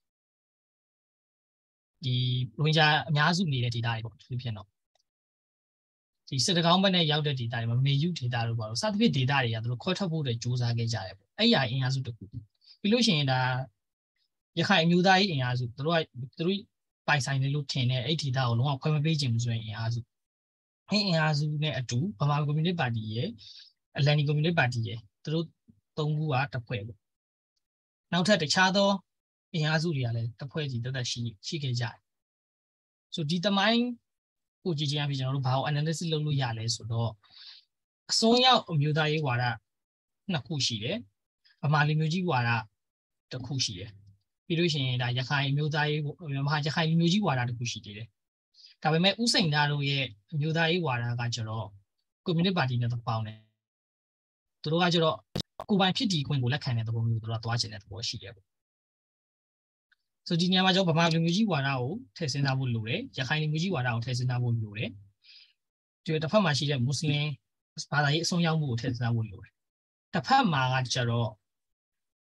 ဒီရိုဟင်ဂျာအများစုနေတဲ့ data တွေပေါ့သူဖြစ်တော့ဒီစစ်တကောင်းဘက်နဲ့ရောက်တဲ့ data တွေမှာမေယူ data တို့ပေါ့စသဖြင့် data တွေကသူတို့ခွဲထွက်ဖို့အတွက်စူးစမ်းခဲ့ကြတယ်ပေါ့အဲ့ရအင်အားစုတစ်ခုပြီးလို့ရှိရင်ဒါရခိုင်အမျိုးသားရေးအင်အားစုသူတို့ပိုင်ဆိုင်တယ်လို့ထင်တဲ့အဲ့ data ကိုလုံးဝခွဲမပေးခြင်းဘူးဆိုရင်အင်အားစုအဲ့အင်အားစုနဲ့အတူဗမာကွန်မြူနစ်ပါတီရဲ့အလန်နီကွန်မြူနစ်ပါတီရဲ့သူတို့သုံးခုကတစ်ဖွဲ့ပေါ့နောက်ထပ်တခြားသောအင်အားစုတွေကလည်းတစ်ဖွဲ့စီတက်တက်ရှိခဲ့ကြတယ်ဆိုဒီတမိုင်းကိုကြည့်ချင်းအဖြစ်ကျွန်တော်တို့ဘာကို analysis လုပ်လို့ရလဲဆိုတော့အစွန်းရောက်အမျိုးသားရေးဝါဒနှစ်ခုရှိတယ်ဗမာလူမျိုးကြီးဝါဒတစ်ခုရှိတယ်ပြီးလို့ရှိရင်ဒါရခိုင်အမျိုးသားရေးမဟာရခိုင်လူမျိုးကြီးဝါဒတစ်ခုရှိသေးတယ်ဒါပေမဲ့ဥစိန်သားတို့ရဲ့အမျိုးသားရေးဝါဒကကျတော့ကွန်မြူနစ်ပါတီနဲ့ပေါင်းတယ်သူတို့ကကျတော့ကိုပိုင်ဖြစ်တည်ခွင့်ကိုလက်ခံတဲ့သဘောမျိုးသူတို့ကသွားချင်တဲ့သဘောရှိတယ်ပေါ့ဆိုဒီနေရာမှာကျွန်တော်ဗမာလူမျိုးကြီးဝါဒကိုထည့်စဉ်းစားဖို့လိုတယ်ရခိုင်လူမျိုးကြီးဝါဒကိုထည့်စဉ်းစားဖို့လိုတယ်ဒီတစ်ဖက်မှာရှိတဲ့မွတ်စလင်ဘာသာရေးအစွန်းရောက်မှုကိုထည့်စဉ်းစားဖို့လိုတယ်တစ်ဖက်မှာကကျတော့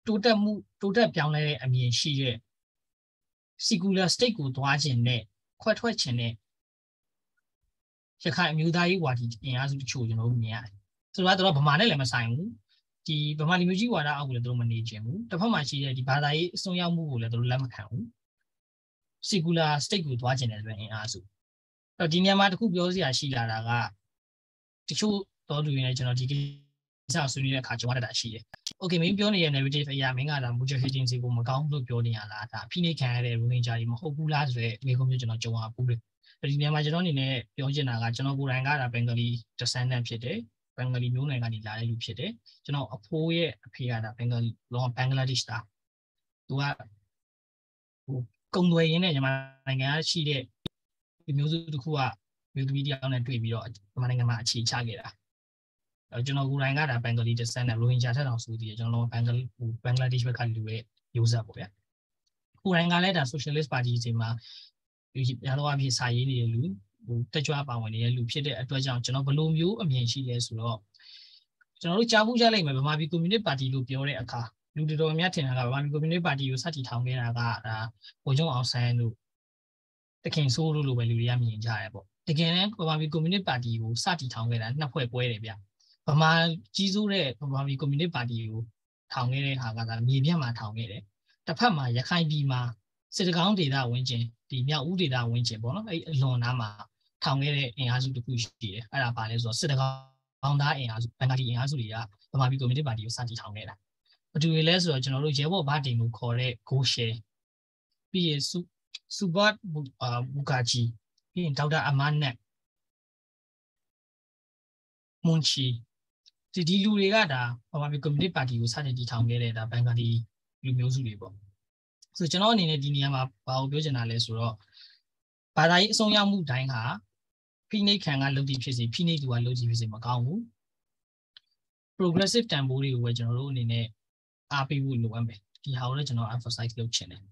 total ပြောင်းလဲတဲ့အမြင်ရှိတဲ့ secular state ကိုသွားခြင်းနဲ့ခွဲထွက်ခြင်းနဲ့ရခိုင်အမျိုးသားရေးဝါဒီအင်အားစုတချို့ကျွန်တော်တို့မြင်ရတယ်ဆိုတော့ဗမာနဲ့လည်းမဆိုင်ဘူးဒီဗမာလူမျိုးကြီးဝါဒအောက်ကိုလည်းတို့မနေခြင်းဘူးတစ်ဖက်မှာရှိတဲ့ဒီဘာသာရေးအစွန်းရောက်မှုကိုလည်းတို့လက်မခံဘူး secular state ကိုသွားခြင်းတဲ့ဆိုတဲ့အင်အားစုအဲ့ဒီနေရာမှာတခုပြောစရာရှိလာတာကတချို့တော်သူတွေနဲ့ကျွန်တော်ဒီကိစ္စဆွေးနွေးတဲ့အခါကျွန်တော်တက်တာရှိတယ် okay မင်းပြောနေတဲ့ narrative အရာမင်းကဒါ mujahideen စီကိုမကောင်းလို့ပြောနေရလားဒါဖိနှိပ်ခံရတဲ့ rohingya တွေမဟုတ်ဘူးလားဆိုတဲ့မိကုံးမျိုးကျွန်တော်ကြုံရဘူးတယ်ဒီနေရာမှာကျွန်တော်အနေနဲ့ပြောချင်တာကကျွန်တော်ကိုယ်တိုင်ကဒါ Bengali descendant ဖြစ်တယ် Bengali မျိုးနွယ်ကနေလာတဲ့လူဖြစ်တယ်ကျွန်တော်အဖိုးရဲ့အဖေကဒါ Bengali လောက Bangladesh သားသူကကုံသွယ်ရင်းနဲ့မြန်မာနိုင်ငံကရှိတဲ့ဒီမျိုးစုတစ်ခုကမျိုးသမီးတယောက်နဲ့တွေ့ပြီးတော့မြန်မာနိုင်ငံမှာအခြေချခဲ့တာကျွန်တော်ကိုယ်တိုင်ကဒါ Bengali descendant Rohingya ထက်တောင်ဆိုသေးတယ်ကျွန်တော် Bangladesh ဘက်ကလူရဲ့မျိုးဆက်ပေါ့ဗျာကိုယ်တိုင်ကလည်းဒါ Socialist Party စီမှာဒီရတော့အဖြစ်စာရေးနေတဲ့လူတက်ကြွပါဝင်နေတဲ့လူဖြစ်တဲ့အတွက်ကြောင့်ကျွန်တော်ဘလို့မျိုးအမြင်ရှိလဲဆိုတော့ကျွန်တော်တို့ကြားဖို့ကြလိမ့်မယ်ဗမာပြည် Communist Party လို့ပြောတဲ့အခါလူတော်များထင်တာကဗမာပြည် Communist Party ကိုစတင်ထောင်ခဲ့တာကဒါဗိုလ်ချုပ်အောင်ဆန်းတို့တခင်ဆိုးတို့လိုပဲလူတွေကမြင်ကြရဲပေါ့တကယ်တမ်းဗမာပြည် Communist Party ကိုစတင်ထောင်ခဲ့တာနှစ်ဖွဲ့ပွဲတယ်ဗျဗမာကြီးစိုးတဲ့ဗမာပြည် Communist Party ကိုထောင်ခဲ့တဲ့ဟာကဒါမြေပြန့်မှာထောင်ခဲ့တယ်တစ်ဖက်မှာရခိုင်ပြည်မှာစစ်တကောင်းဒေသဝင်ချင်းဒီမြောက်ဦးဒေသဝင်ချင်းပေါ့နော်အဲ့အလွန်နားမှာထောင်ခဲ့တဲ့အင်အားစုတစ်ခုရှိတယ်အဲ့ဒါပါလဲဆိုတော့စစ်တကောင်းသားအင်အားစုဘင်္ဂလီအင်အားစုတွေကဗမာပြည် Communist Party ကိုစတင်ထောင်ခဲ့တာဘာတူလဲဆိုတော့ကျွန်တော်တို့ရဲဘော်ဘာတင်ကိုခေါ်တဲ့ Go Share ပြီးရင်စူဘတ်မူကာဂျီပြီးရင်ဒေါက်တာအမန်နက်မွန်ချီဒီလူတွေကဒါဗမာပြည် Communist Party ကိုစတင်တည်ထောင်ခဲ့တဲ့ဒါဘင်္ဂလီလူမျိုးစုတွေပေါ့ဆိုကျွန်တော်အနေနဲ့ဒီနေရာမှာဘာကိုပြောချင်တာလဲဆိုတော့ဘာသာရေးအဆုံးရောက်မှုတိုင်းဟာဖိနှိပ်ခံကလုပ်တည်ဖြစ်စေဖိနှိပ်သူကလုပ်တည်ဖြစ်စေမကောင်းဘူး progressive တန်ဖိုးတွေကိုပဲကျွန်တော်တို့အနေနဲ့အားပေးဖို့လိုအပ်မယ်ဒီဟာကိုလည်းကျွန်တော် emphasize လုပ်ချင်တယ်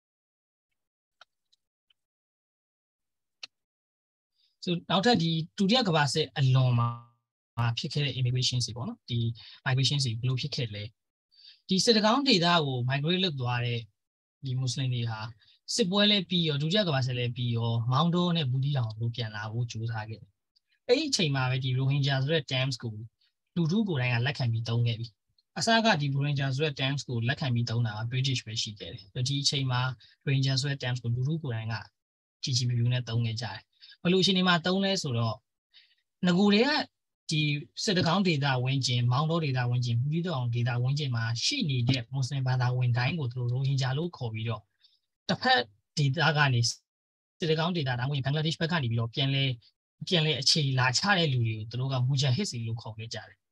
ဆိုနောက်ထပ်ဒီဒုတိယကမ္ဘာစစ်အလွန်မှာဖြစ်ခဲ့တဲ့ immigration စီပေါ့နော်ဒီ migration စီဘယ်လိုဖြစ်ခဲ့လဲဒီစစ်တကောင်းဒေသကို migrate လုပ်သွားတဲ့ဒီမွတ်စလင်တွေဟာစစ်ပွဲလဲပြီးရောဒုတိယကမ္ဘာစစ်လဲပြီးရောမောင်းတောနဲ့ဘူးတီတောင်တို့ပြန်လာဖို့ကြိုးစားခဲ့တယ်အဲ့ဒီအချိန်မှာပဲဒီ Rohingya ဆိုတဲ့ terms ကိုလူထုကိုယ်တိုင်ကလက်ခံပြီးသုံးခဲ့ပြီအစကဒီ Rohingya ဆိုတဲ့ terms ကိုလက်ခံပြီးသုံးတာက British ပဲရှိခဲ့တယ်ဒီအချိန်မှာ Rohingya ဆိုတဲ့ terms ကိုလူထုကိုယ်တိုင်ကကြီးနဲ့သုံးခဲ့ကြတယ်ဘယ်လိုအချိန်ဒီမှာသုံးလဲဆိုတော့ငကိုတွေကဒီစစ်တကောင်းဒေသဝင်ကျင်မောင်းတောဒေသဝင်ကျင်ဘူးတီတောင်ဒေသဝင်ကျင်မှာရှိနေတဲ့မွတ်စလင်ဘာသာဝင်တိုင်းကိုသူတို့ Rohingya လို့ခေါ်ပြီးတော့တစ်ဖက်ဒေသကနေစစ်တကောင်းဒေသတောင်ဝင်ဘင်္ဂလားဒေ့ရှ်ဘက်ကနေပြီးတော့ပြန်လဲအခြေလာချတဲ့လူတွေကိုသူတို့က Mujahid စီလို့ခေါ်ခဲ့ကြတယ်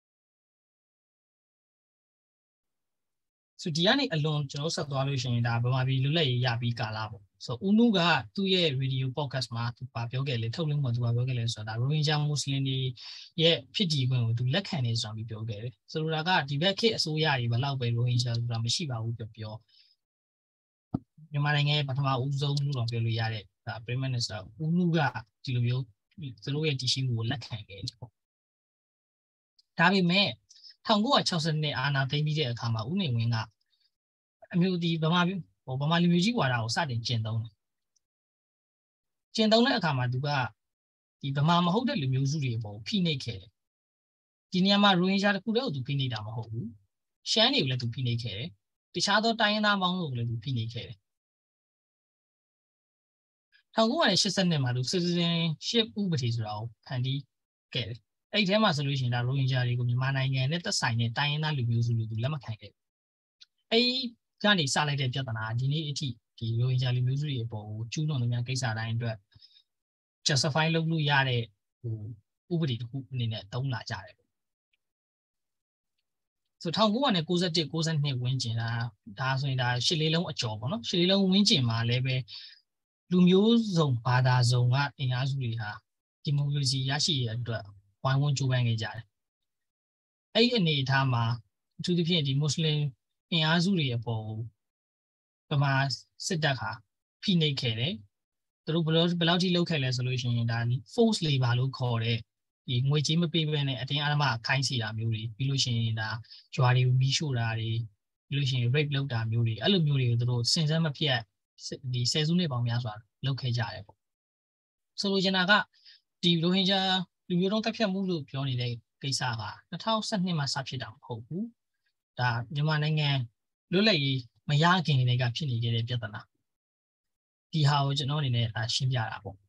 ဆိုဒီကနေအလွန်ကျွန်တော်ဆက်သွားလို့ရှိရင်ဒါဗမာပြည်လွတ်လပ်ရေးရပြီးကာလပေါ့ဆိုဦးနုကသူ့ရဲ့ radio podcast မှာသူပြောခဲ့လေထုတ်လွှင့်မှာသူပြောခဲ့လေဆိုတာဒါ Rohingya Muslim တွေရဲ့ဖြစ်တည်ခွင့်ကိုသူလက်ခံနေဆိုတာပြောခဲ့တယ်ဆိုလိုတာကဒီဘက်ခေတ်အစိုးရတွေဘယ်လောက်ပဲ Rohingya ဆိုတာမရှိပါဘူးပြောမြန်မာနိုင်ငံရဲ့ပထမဦးဆုံးလို့တော့ပြောလို့ရတဲ့ဒါ Prime Minister ဦးနုကဒီလိုမျိုးသူတို့ရဲ့တည်ရှိမှုကိုလက်ခံခဲ့တယ်ပေါ့ဒါပေမဲ့1962အာဏာသိမ်းပြီးတဲ့အခါမှာဦးနေဝင်းကအမျိုးဒီဗမာလူမျိုးကြီးဝါဒကိုစတင်ကျင့်သုံးတယ်ကျင့်သုံးတဲ့အခါမှာသူကဒီဗမာမဟုတ်တဲ့လူမျိုးစုတွေပေါ်ဖိနှိပ်ခဲ့တယ်ဒီနေရာမှာ Rohingya တခုတည်းကိုသူဖိနှိပ်တာမဟုတ်ဘူးရှမ်းတွေကိုလည်းသူဖိနှိပ်ခဲ့တယ်တခြားသောတိုင်းရင်းသားပေါင်းစုကိုလည်းသူဖိနှိပ်ခဲ့တယ်1982မှာသူ citizenship ဥပဒေဆိုတာကိုဖန်တီးခဲ့တယ်အဲ့ဒီထဲမှာဆိုလို့ရှိရင်ဒါ Rohingya တွေကိုမြန်မာနိုင်ငံနဲ့သက်ဆိုင်တဲ့တိုင်းရင်းသားလူမျိုးစုတွေကိုလက်မခံခဲ့ဘူးအဲ့ဒီကနေစလိုက်တဲ့ပြဿနာဒီနေ့အထိဒီ Rohingya လူမျိုးစုတွေအပေါ်ကိုကျူးလွန်တဲ့ကိစ္စတိုင်းအတွက် justify လုပ်လို့ရတဲ့ဥပဒေတစ်ခုအနေနဲ့သုံးလာကြတယ်ဆို1991 92ဝန်းကျင်ဒါဆိုရင်ဒါရှစ်လေးလုံးအကျော်ပေါ့နော်ရှစ်လေးလုံးဝန်းကျင်မှာလည်းပဲလူမျိုးစုံဘာသာစုံကအင်အားစုတွေဟာဒီမိုကရေစီရရှိရတဲ့အတွက်ဝိုင်းဝန်းကြိုးပမ်းနေကြတယ်အဲ့ဒီအနေအထားမှာအထူးသဖြင့်ဒီမွတ်စလင်အင်အားစုတွေအပေါ်ဗမာစစ်တပ်ဟာဖိနှိပ်ခဲ့တယ်သူတို့ဘယ်လောက်ထိလုပ်ခဲ့လဲဆိုလို့ရှိရင်ဒါ force labor လို့ခေါ်တဲ့ဒီငွေကြေးမပေးဘဲနဲ့အတင်းအဓမ္မခိုင်းစီတာမျိုးတွေပြီးလို့ရှိရင်ဒါဂျွာတွေကိုမီးရှို့တာတွေ illusion rape လောက်တာမျိုးတွေအဲ့လိုမျိုးတွေကိုသူတို့စဉ်ဆက်မဖြစ်ဒီဆယ်စုနှစ်ပေါင်းများစွာလုပ်ခဲ့ကြတယ်ပေါ့ဆိုလိုချင်တာကဒီရိုဟင်ဂျာလူမျိုးတုံးတက်ဖြတ်မှုလို့ပြောနေတဲ့ကိစ္စက2012မှာစဖြစ်တာမဟုတ်ဘူးဒါမြန်မာနိုင်ငံလွတ်လပ်ရေးမရခင်တွေကဖြစ်နေခဲ့တဲ့ပြဿနာဒီဟာကိုကျွန်တော်အနေနဲ့ရှင်းပြတာပေါ့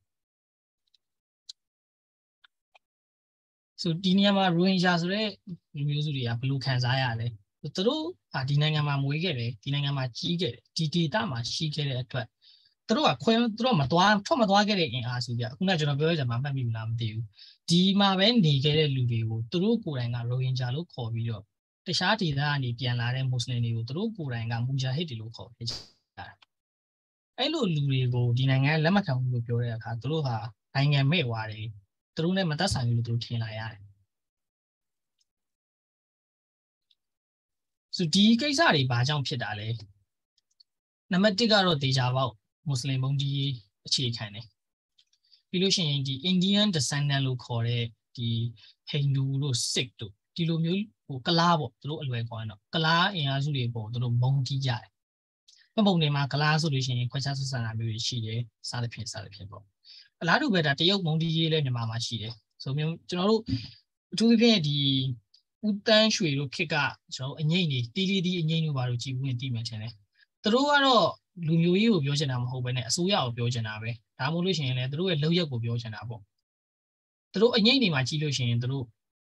ဆိုဒီနေရာမှာရိုဟင်ဂျာဆိုတဲ့လူမျိုးစုတွေကဘယ်လိုခံစားရလဲသူတို့ဒီနိုင်ငံမှာမွေးခဲ့တယ်ဒီနိုင်ငံမှာကြီးခဲ့တယ်ဒီဒေသမှာရှိခဲ့တဲ့အတွက်သူတို့ကသူတို့မသွားခဲ့တဲ့အင်အားစုပြခုနကျွန်တော်ပြောရကြမှာမှတ်မိဘူးလားမသိဘူးဒီမှာပဲနေခဲ့တဲ့လူတွေကိုသူတို့ကိုယ်တိုင်ကရိုဟင်ဂျာလို့ခေါ်ပြီးတော့တခြားဒေသကနေပြန်လာတဲ့မွတ်စလင်တွေကိုသူတို့ကိုယ်တိုင်ကမူဂျာဟစ်တွေလို့ခေါ်ခဲ့ကြတာအဲ့လိုလူတွေကိုဒီနိုင်ငံလက်မခံဘူးလို့ပြောတဲ့အခါသူတို့ဟာနိုင်ငံမဲ့ွားတယ်သူတို့နဲ့မသက်ဆိုင်ဘူးလို့သူတို့ထင်လာရတယ်ဆိုဒီကိစ္စတွေဘာကြောင့်ဖြစ်တာလဲနံပါတ်1ကတော့ဒေဂျာပေါက်မွတ်စလင်ဘုံကြီးအခြေခံတယ်ပြီးလို့ရှိရင်ဒီ Indian descendant လို့ခေါ်တဲ့ဒီ Hindu တို့ Sikh တို့ဒီလိုမျိုးကလားပေါ့သူတို့အလွယ်ခေါ်ရင်တော့ကလားအင်အားစုတွေပေါ့သူတို့မုံကြီးကြတယ်ပုံတွေမှာကလားဆိုလို့ရှိရင်ခွဲခြားဆက်ဆံတာမျိုးတွေရှိတယ်စသဖြင့်ပေါ့အလားတူပဲဒါတရုတ်မုံကြီးလေးမြန်မာမှာရှိတယ်ဆိုမျိုးကျွန်တော်တို့အထူးသဖြင့်ဒီဦးတန်းရွှေတို့ခစ်ကကျွန်တော်အငိမ့်နေတီးတီးအငိမ့်တို့ဘာလို့ကြည်ဘူးရင်တီးမှန်ချင်တယ်သူတို့ကတော့လူမျိုးရေးကိုပြောချင်တာမဟုတ်ဘဲနဲ့အစိုးရကိုပြောချင်တာပဲဒါမှမဟုတ်လို့ရှိရင်လည်းသူတို့ရဲ့လုပ်ရက်ကိုပြောချင်တာပေါ့သူတို့အငိမ့်နေမှာကြီးလို့ရှိရင်သူတို့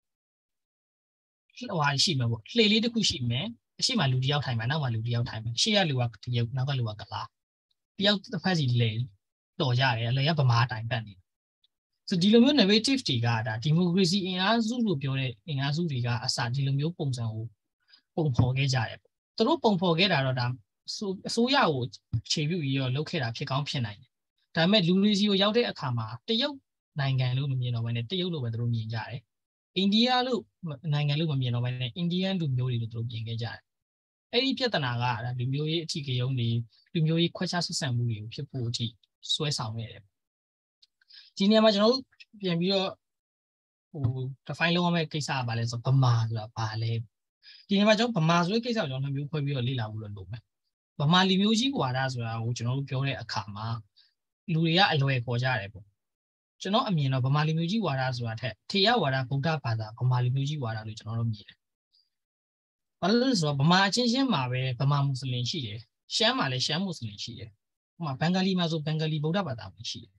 ဟိုဟာရှိမှာပေါ့လှေလေးတစ်ခုရှိမယ်အရှိမလူတယောက်ထိုင်မှာနောက်မှာလူတယောက်ထိုင်မှာရှေ့ကလူကတရုတ်နောက်ကလူကကလားတယောက်တစ်ဖက်စီလေတော်ကြတယ်အလည်းကဗမာတိုင်ပတ်နေဆိုဒီလိုမျိုး narrative တွေကဒါဒီမိုကရေစီအင်အားစုလို့ပြောတဲ့အင်အားစုတွေကအစဒီလိုမျိုးပုံစံကိုပုံဖော်ခဲ့ကြတယ်ပေါ့သူတို့ပုံဖော်ခဲ့တာတော့ဒါအစိုးရကိုခြေပြုပြီးတော့လုပ်ခဲ့တာဖြစ်ကောင်းဖြစ်နိုင်တယ်ဒါပေမဲ့လူတွေစီကိုရောက်တဲ့အခါမှာတရုတ်နိုင်ငံလို့မမြင်တော့ဘဲနဲ့တရုတ်လို့ပဲသူတို့မြင်ကြတယ်အိန္ဒိယလို့နိုင်ငံလို့မမြင်တော့ဘဲနဲ့အိန္ဒိယလူမျိုးတွေလို့သူတို့မြင်ခဲ့ကြတယ်အဲ့ဒီပြဿနာကဒါလူမျိုးရေးအထီးကယုံတွေလူမျိုးရေးခွဲခြားဆက်ဆံမှုတွေကိုဖြစ်ဖို့အထိဆွဲဆောင်ခဲ့တယ်ဒီနေရာမှာကျွန်တော်တို့ပြန်ပြီးတော့define လုပ်ရမယ့်ကိစ္စကဘာလဲဆိုတော့ဗမာဆိုတာဘာလဲဒီနေရာမှာကျွန်တော်ဗမာဆိုတဲ့ကိစ္စကိုကျွန်တော်မျိုးခွဲပြီးတော့လေ့လာဖို့လုပ်မယ်ဗမာလူမျိုးကြီးဝါဒဆိုတာကိုကျွန်တော်တို့ပြောတဲ့အခါမှာလူတွေကအလွယ်ခေါ်ကြတယ်ပေါ့ကျွန်တော်အမြင်တော့ဗမာလူမျိုးကြီးဝါဒဆိုတာထက်ထေရဝါဒဗုဒ္ဓဘာသာဗမာလူမျိုးကြီးဝါဒလို့ကျွန်တော်တို့မြင်တယ်ဘာလို့လဲဆိုတော့ဗမာအချင်းချင်းမှာပဲဗမာမွတ်စလင်ရှိတယ်ရှမ်းမှာလည်းရှမ်းမွတ်စလင်ရှိတယ်ဥပမာဘင်္ဂလီမှာဆိုဘင်္ဂလီဗုဒ္ဓဘာသာမှာရှိတယ်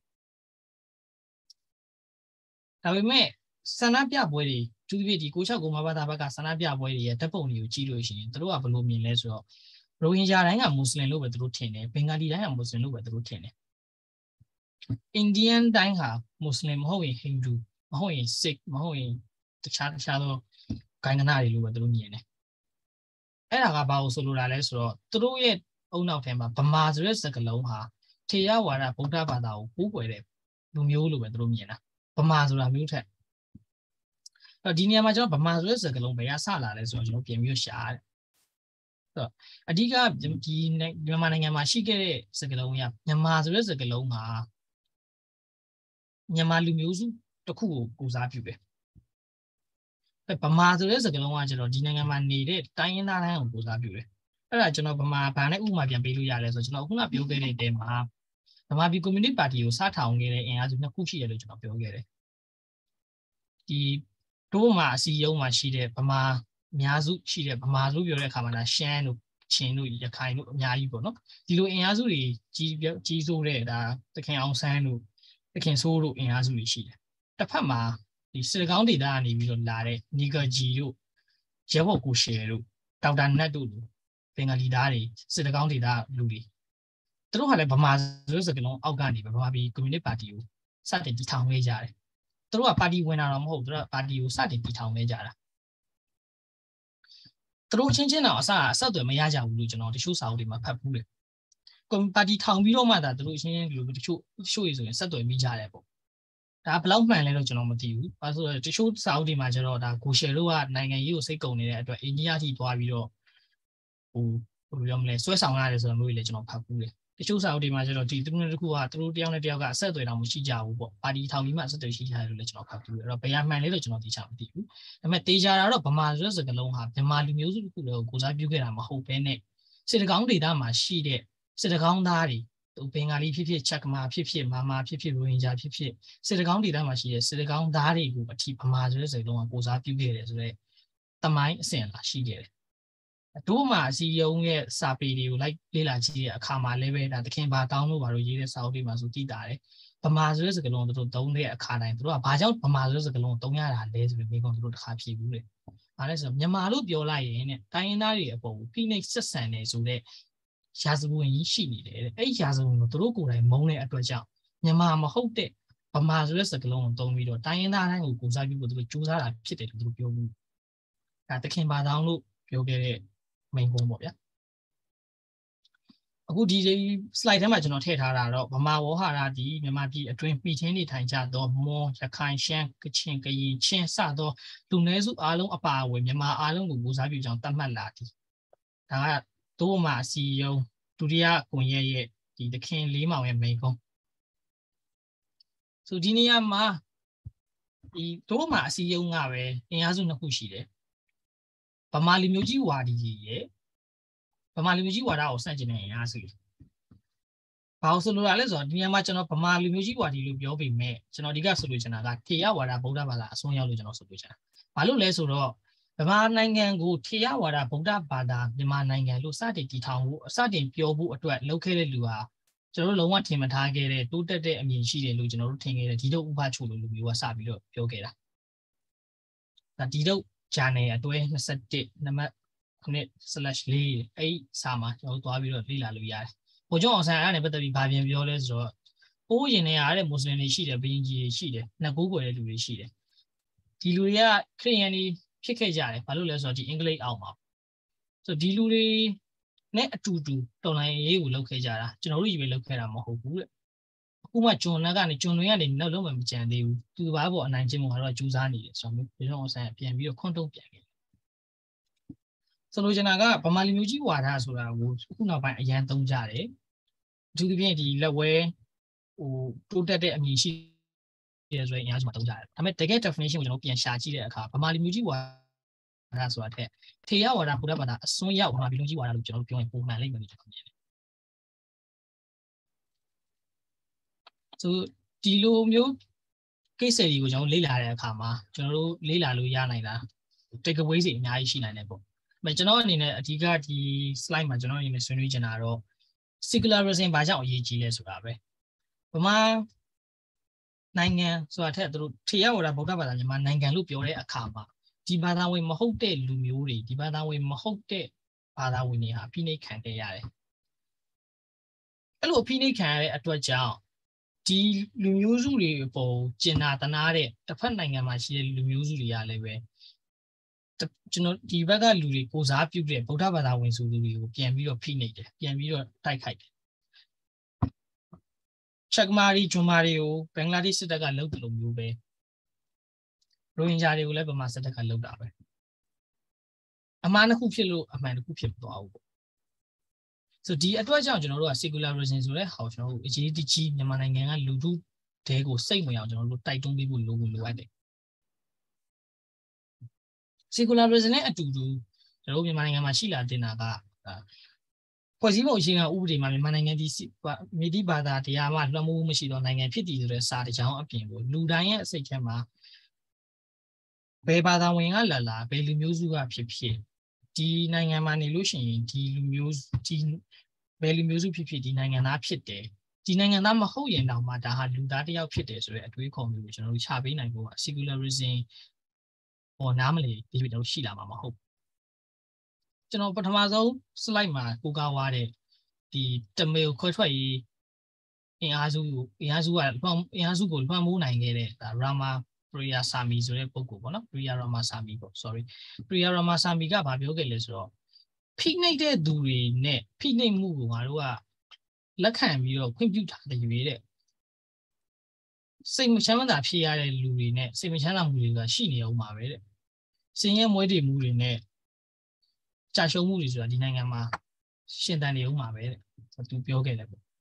ဒါပေမဲ့ဆန္ဒပြပွဲတွေသူတို့ဒီ669ဘာသာဘက်ကဆန္ဒပြပွဲတွေရဲ့တပ်ပုံတွေကိုကြည့်လို့ရှိရင်တို့ကဘယ်လိုမြင်လဲဆိုတော့ရိုဟင်ဂျာတိုင်းကမွတ်စလင်လို့ပဲသူတို့ထင်တယ်ဘင်္ဂလီတိုင်းကမွတ်စလင်လို့ပဲသူတို့ထင်တယ်အိန္ဒိယန်တိုင်းဟာမွတ်စလင်မဟုတ်ရင်ဟိန္ဒူမဟုတ်ရင် Sikh မဟုတ်ရင်တခြားသောဂိုင်းကနာတွေလို့ပဲသူတို့မြင်တယ်အဲ့ဒါကဘာလို့ဆိုလိုတာလဲဆိုတော့သူတို့ရဲ့အုံနောက်ထဲမှာဗမာဆိုတဲ့စကားလုံးဟာထေရဝါဒဗုဒ္ဓဘာသာကိုကိုးကွယ်တဲ့လူမျိုးလို့ပဲသူတို့မြင်တာဗမာဆိုတာမျိုးထက်ဒီနေရာမှာကျွန်တော်ဗမာဆိုတဲ့စကားလုံးဘယ်ကစလာလဲဆိုတော့ကျွန်တော်ပြင်ပြီးရှာတယ်အဓိကဒီမြန်မာနိုင်ငံမှာရှိခဲ့တဲ့စကားလုံးကမြန်မာဆိုတဲ့စကားလုံးမှာမြန်မာလူမျိုးစုတစ်ခုကိုကိုစားပြုတယ်ဗမာဆိုတဲ့စကားလုံးကကျွန်တော်ဒီနိုင်ငံမှာနေတဲ့တိုင်းရင်းသားတိုင်းကိုကိုစားပြုတယ်အဲ့ဒါကျွန်တော်ဗမာဘာနဲ့ဥပမာပြန်ပေးလို့ရလဲဆိုတော့ကျွန်တော်ခုနပြောခဲ့တဲ့အချိန်မှာဗမာပြည်ကွန်မြူနတီပါတီကိုစထောင်ခဲ့တဲ့အင်အားစုနှစ်ခုရှိတယ်လို့ကျွန်တော်ပြောခဲ့တယ်ဒီတို့မှာအစည်းအရုံးမှာရှိတဲ့ဗမာအများစုရှိတဲ့ဗမာလို့ပြောတဲ့အခါမှာဒါရှမ်းတို့ချင်းတို့ရခိုင်တို့အများကြီးပေါ့နော်ဒီလိုအင်အားစုတွေကြီးစိုးတဲ့ဒါတခင်အောင်ဆန်းတို့တခင်ဆိုးတို့အင်အားစုတွေရှိတယ်တစ်ဖက်မှာဒီစစ်ကောင်းဒေတာကနေပြီးတော့လာတဲ့နီဂါဂျီတို့ရဲဘော်ကိုရှယ်တို့ဒေါက်တာနတ်တို့ဘင်္ဂလီသားတွေစစ်ကောင်းဒေတာလူတွေသူတို့ကလည်းဗမာဆိုတဲ့စကားလုံးအောက်ကနေဗမာပြည်ကွန်မြူနတီပါတီကိုစတင်တည်ထောင်ခဲ့ကြတယ်သူတို့ကပါတီဝင်တာတော့မဟုတ်သူတို့ကပါတီကိုစတင်တည်ထောင်ခဲ့ကြတာသူတို့ချင်းချင်းတော့အဆက်အသွယ်မရကြဘူးလို့ကျွန်တော်တချို့စာအုပ်တွေမှာဖတ်ဖူးတယ်ကွန်ပါတီထောင်ပြီးတော့မှဒါသူတို့ချင်းချင်းဒီလိုတချို့ရည်ဆိုရင်ဆက်သွယ်မိကြတယ်ပေါ့ဒါဘယ်လောက်မှန်လဲတော့ကျွန်တော်မသိဘူးဘာလို့ဆိုတော့တချို့စာအုပ်တွေမှာကျတော့ဒါကိုရှယ်တို့ကနိုင်ငံရေးကိုစိတ်ကုန်နေတဲ့အတွက်အိန္ဒိယထိသွားပြီးတော့ဟိုဘယ်လိုပြောမလဲဆွဲဆောင်ရတယ်ဆိုတော့မျိုးတွေလည်းကျွန်တော်ဖတ်ဖူးတယ်တချို့စာအုပ်တွေမှာကျတော့ဒီသူတို့တစ်ခုကသူတို့တယောက်နဲ့တယောက်ကအဆက်အသွယ်တောင်မရှိကြဘူးပေါ့ပါတီထောင်ပြီးမှဆက်သွယ်ရှိကြတယ်လို့လည်းကျွန်တော်ဖတ်ပြီးအဲ့တော့ဘယ်မှန်လဲလို့ကျွန်တော်သိချင်မသိဘူးဒါပေမဲ့တေချာတာတော့ဗမာဆိုတဲ့စကားလုံးဟာမြန်မာလူမျိုးစုတစ်ခုလည်းကိုစားပြုခဲ့တာမဟုတ်ဘဲနဲ့စစ်တကောင်းဒေသမှာရှိတဲ့စစ်တကောင်းသားတွေဘင်္ဂါလီဖြစ်ဖြစ်ချက်ကမာဖြစ်ဖြစ်မာမာဖြစ်ဖြစ်ရိုဟင်ဂျာဖြစ်ဖြစ်စစ်တကောင်းဒေသမှာရှိတဲ့စစ်တကောင်းသားတွေကိုအထိဗမာဆိုတဲ့စကားလုံးကကိုစားပြုခဲ့တယ်ဆိုတော့တမိုင်းအစဉ်လာရှိခဲ့တယ်တို့မှာအစည်းအရုံးရဲ့စာပေတွေကိုလိုက်လေ့လာကြည့်တဲ့အခါမှာလည်းပဲဒါသခင်ဘာတောင်းလို့ဘာလို့ရေးတဲ့စာအုပ်တွေမှာဆိုတည်တာတယ်ဗမာဆိုတဲ့စကားလုံးတို့သုံးတဲ့အခါတိုင်းတို့ကဘာကြောင့်ဗမာဆိုတဲ့စကားလုံးသုံးရတာလဲဆိုပြီးမိကုံတို့တစ်ခါဖြေဘူးလေဒါလည်းဆိုမြန်မာလို့ပြောလိုက်ရင်တဲ့တိုင်းရင်းသားတွေအပေါ်ကိုဖိနှိပ်ဆက်ဆံနေဆိုတဲ့ရာဇဝင်ကြီးရှိနေတယ်အဲ့ရာဇဝင်ကိုတို့ကိုယ်တိုင်မုန်းတဲ့အတွက်ကြောင့်မြန်မာမဟုတ်တဲ့ဗမာဆိုတဲ့စကားလုံးကိုသုံးပြီးတော့တိုင်းရင်းသားတိုင်းကိုကိုစားပြုဖို့တို့ကြိုးစားတာဖြစ်တယ်လို့တို့ပြောဘူးဒါသခင်ဘာတောင်းလို့ပြောခဲ့တဲ့မိန်ကုန်းပေါ့ဗျာအခုဒီ slide ထဲမှာကျွန်တော်ထည့်ထားတာတော့ဗမာဝေါဟာရဒီမြန်မာပြည်အတွင်းပြည်ချင်းနေထိုင်ကြသောမွန်ရခိုင်ရှမ်းကချင်ကရင်ချင်းစသောလူနည်းစုအားလုံးအပါအဝင်မြန်မာအားလုံးကိုကိုစားပြုကြောင်းသတ်မှတ်လာသည်ဒါကတို့မှာအစီယုံဒုတိယကွန်ရက်ရဲ့ဒီသခင်လေးမောင်ရဲ့မိန်ကုန်းဆိုဒီနေရာမှာဒီတို့မှာအစီယုံကပဲအင်အားစုနှစ်ခုရှိတယ်ဗမာလူမျိုးကြီးဝါဒီကြီးရဲ့ဗမာလူမျိုးကြီးဝါဒကိုစန့်ကျင်နေရအားစုဘာလို့ဆိုလိုတာလဲဆိုတော့ဒီနေရာမှာကျွန်တော်ဗမာလူမျိုးကြီးဝါဒီလို့ပြောပေမဲ့ကျွန်တော်ဒီကဆိုလိုချင်တာကထေရဝါဒဗုဒ္ဓဘာသာအစွန်းရောက်လို့ကျွန်တော်ဆိုလိုချင်တာဘာလို့လဲဆိုတော့ဗမာနိုင်ငံကိုထေရဝါဒဗုဒ္ဓဘာသာမြန်မာနိုင်ငံလို့စတင်တည်ထောင်ဖို့စတင်ပြောဖို့အတွက်လုပ်ခဲ့တဲ့လူဟာကျွန်တော်တို့လုံးဝထင်မထားခဲ့တဲ့တိုးတက်တဲ့အမြင်ရှိတယ်လို့ကျွန်တော်တို့ထင်ခဲ့တဲ့ဒီတော့ဥပချိုလို့လူမျိုးကစပြီးတော့ပြောခဲ့တာဒါဒီတော့ဂျာနယ်အတွဲ21နံပါတ်9/4အဲ့စာမှာကျွန်တော်တို့သွားပြီးတော့လေ့လာလို့ရတယ်။ဘိုးကျောင်းအောင်ဆန်းအဲ့ဒါနဲ့ပတ်သက်ပြီးဗာပြန်ပြောလဲဆိုတော့ပိုးရင်နဲ့အားတဲ့မွတ်စလင်တွေရှိတယ်ဘယင်ကြီးတွေရှိတယ်နှစ်ကိုးကွယ်တဲ့လူတွေရှိတယ်။ဒီလူတွေကခရစ်ယာန်တွေဖြစ်ခဲ့ကြတယ်။ဘာလို့လဲဆိုတော့ဒီအင်္ဂလိပ်အောက်မှာဆိုဒီလူတွေနဲ့အတူတူတော်လိုင်းရေးကိုလုပ်ခဲ့ကြတာကျွန်တော်တို့ကြီးပဲလုပ်ခဲ့တာမဟုတ်ဘူးတဲ့။အခုမှကျွန်တွေကနေနောက်လုံးမကြံသေးဘူး။သူဘာပေါ်အနိုင်ကျင့်မှုကတော့ကြိုးစားနေတယ်ဆိုတော့ဘိုးကျောင်းအောင်ဆန်းပြန်ပြီးတော့ခွန်းတုံးပြန်ခဲ့ဆိုလိုချင်တာကဗမာလူမျိုးကြီးဝါဒဆိုတာကိုခုနောက်ပိုင်းအရန်သုံးကြတယ်အထူးသဖြင့်ဒီလက်ဝဲတိုးတက်တဲ့အမြင်ရှိတယ်ဆိုရင်အများကြီးမှာသုံးကြတယ်ဒါပေမဲ့တကယ် definition ကိုကျွန်တော်ပြန်ရှာကြည့်တဲ့အခါဗမာလူမျိုးကြီးဝါဒဆိုတာတဲ့ထေရဝါဒဘုရားဘာသာအစွန်းရောက်ဗမာလူမျိုးကြီးဝါဒလို့ကျွန်တော်ပြောရင်ပုံမှန်လိမ့်မယ်လို့ကျွန်တော်မြင်တယ်ဆိုဒီလိုမျိုးကိစ္စတွေကိုကျွန်တော်လေ့လာတဲ့အခါမှာကျွန်တော်တို့လေ့လာလို့ရနိုင်တာ take away တွေအများကြီးရှိနိုင်တယ်ပေါ့ကျွန်တော်အနေနဲ့အဓိကဒီ slide မှာကျွန်တော်အနေနဲ့ဆွေးနွေးချင်တာတော့ secularism ဘာကြောင့်အရေးကြီးလဲဆိုတာပဲဗမာနိုင်ငံဆိုတာထက်သူတို့ထေရဝါဒဗုဒ္ဓဘာသာမြန်မာနိုင်ငံလို့ပြောတဲ့အခါမှာဒီဘာသာဝင်မဟုတ်တဲ့လူမျိုးတွေဒီဘာသာဝင်မဟုတ်တဲ့ဘာသာဝင်တွေဟာဖိနှိပ်ခံခဲ့ရတယ်အဲ့လိုဖိနှိပ်ခံရတဲ့အတွက်ကြောင့်ဒီလူမျိုးစုတွေအပေါ်ကျင်နာတနာတဲ့တစ်ဖက်နိုင်ငံမှာရှိတဲ့လူမျိုးစုတွေကလည်းပဲကျွန်တော်ဒီဘက်ကလူတွေကိုစားပြုတဲ့ဗုဒ္ဓဘာသာဝင်စုလူတွေကိုပြန်ပြီးတော့ဖိနှိပ်တယ်ပြန်ပြီးတော့တိုက်ခိုက်တယ်ချက်မာရီဂျွန်မာရီကိုဘင်္ဂလားဒေ့ရှ်စစ်တပ်ကလုပ်တယ်လို့မျိုးပဲရိုဟင်ဂျာတွေကိုလည်းဗမာစစ်တပ်ကလုပ်တာပဲအမှားတစ်ခုဖြစ်လို့အမှန်တစ်ခုဖြစ်သွားဘူးပေါ့ဆိုဒီအတွက်ကြောင့်ကျွန်တော်တို့က secularism ဆိုတဲ့ဟောကျွန်တော်တို့အရေးကြီးမြန်မာနိုင်ငံကလူထုတဲကိုစိတ်ဝင်အောင်ကျွန်တော်တို့တိုက်တွန်းပေးဖို့လိုအပ်တယ်secularism နဲ့အတူတူကျွန်တော်တို့မြန်မာနိုင်ငံမှာရှိလာတင်တာကဖွဲ့စည်းပုံအခြေခံဥပဒေမှာမြန်မာနိုင်ငံဒီမြေတိဘာသာတရားမှလွှမ်းမိုးမှုမရှိသောနိုင်ငံဖြစ်တည်ဆိုတဲ့စာတစ်ကြောင်းအပြင်ကိုလူတိုင်းရဲ့အစိတ်ထဲမှာဘယ်ဘာသာဝင်ကလာဘယ်လူမျိုးစုကဖြစ်ဖြစ်ဒီနိုင်ငံမှာနေလို့ရှိရင်ဒီလူမျိုးဒီဘယ်လူမျိုးစုဖြစ်ဖြစ်ဒီနိုင်ငံသားဖြစ်တယ်ဒီနိုင်ငံသားမဟုတ်ရင်တောင်မှဒါဟာလူသားတစ်ယောက်ဖြစ်တယ်ဆိုတဲ့အတွေးခေါ်မျိုးကိုကျွန်တော်တို့ချပေးနိုင်ဖို့က secularism ပေါ်နားမလည်ဒီလိုတော့ရှိလာမှာမဟုတ်ကျွန်တော်ပထမဆုံး slide မှာကိုးကားွားတဲ့ဒီတမေကိုခွဲထွက်ရေးအင်အားစုကိုလွှမ်းမိုးနိုင်ခဲ့တဲ့ဒါရာမာပရိယာဆာမီဆိုတဲ့ပုဂ္ဂိုလ်ပေါ့နော်ပရိယာရာမာဆာမီပေါ့ sorry ပရိယာရာမာဆာမီကဘာပြောခဲ့လဲဆိုတော့ဖိနှိပ်တဲ့သူတွေနဲ့ဖိနှိပ်မှုကိုငါတို့ကလက်ခံပြီးတော့ခွင့်ပြုထားတယ်ရွေးတဲ့စိတ်မချမ်းသာဖြစ်ရတဲ့လူတွေနဲ့စိတ်မချမ်းသာမှုတွေကရှိနေအောင်ပါပဲတဲ့စင်ရဲမွဲတေမှုတွေနဲ့ကြာရှုံးမှုတွေဆိုတာဒီနိုင်ငံမှာရှင်သန်နေအောင်ပါပဲတဲ့သူပြောခဲ့တယ်ပေါ့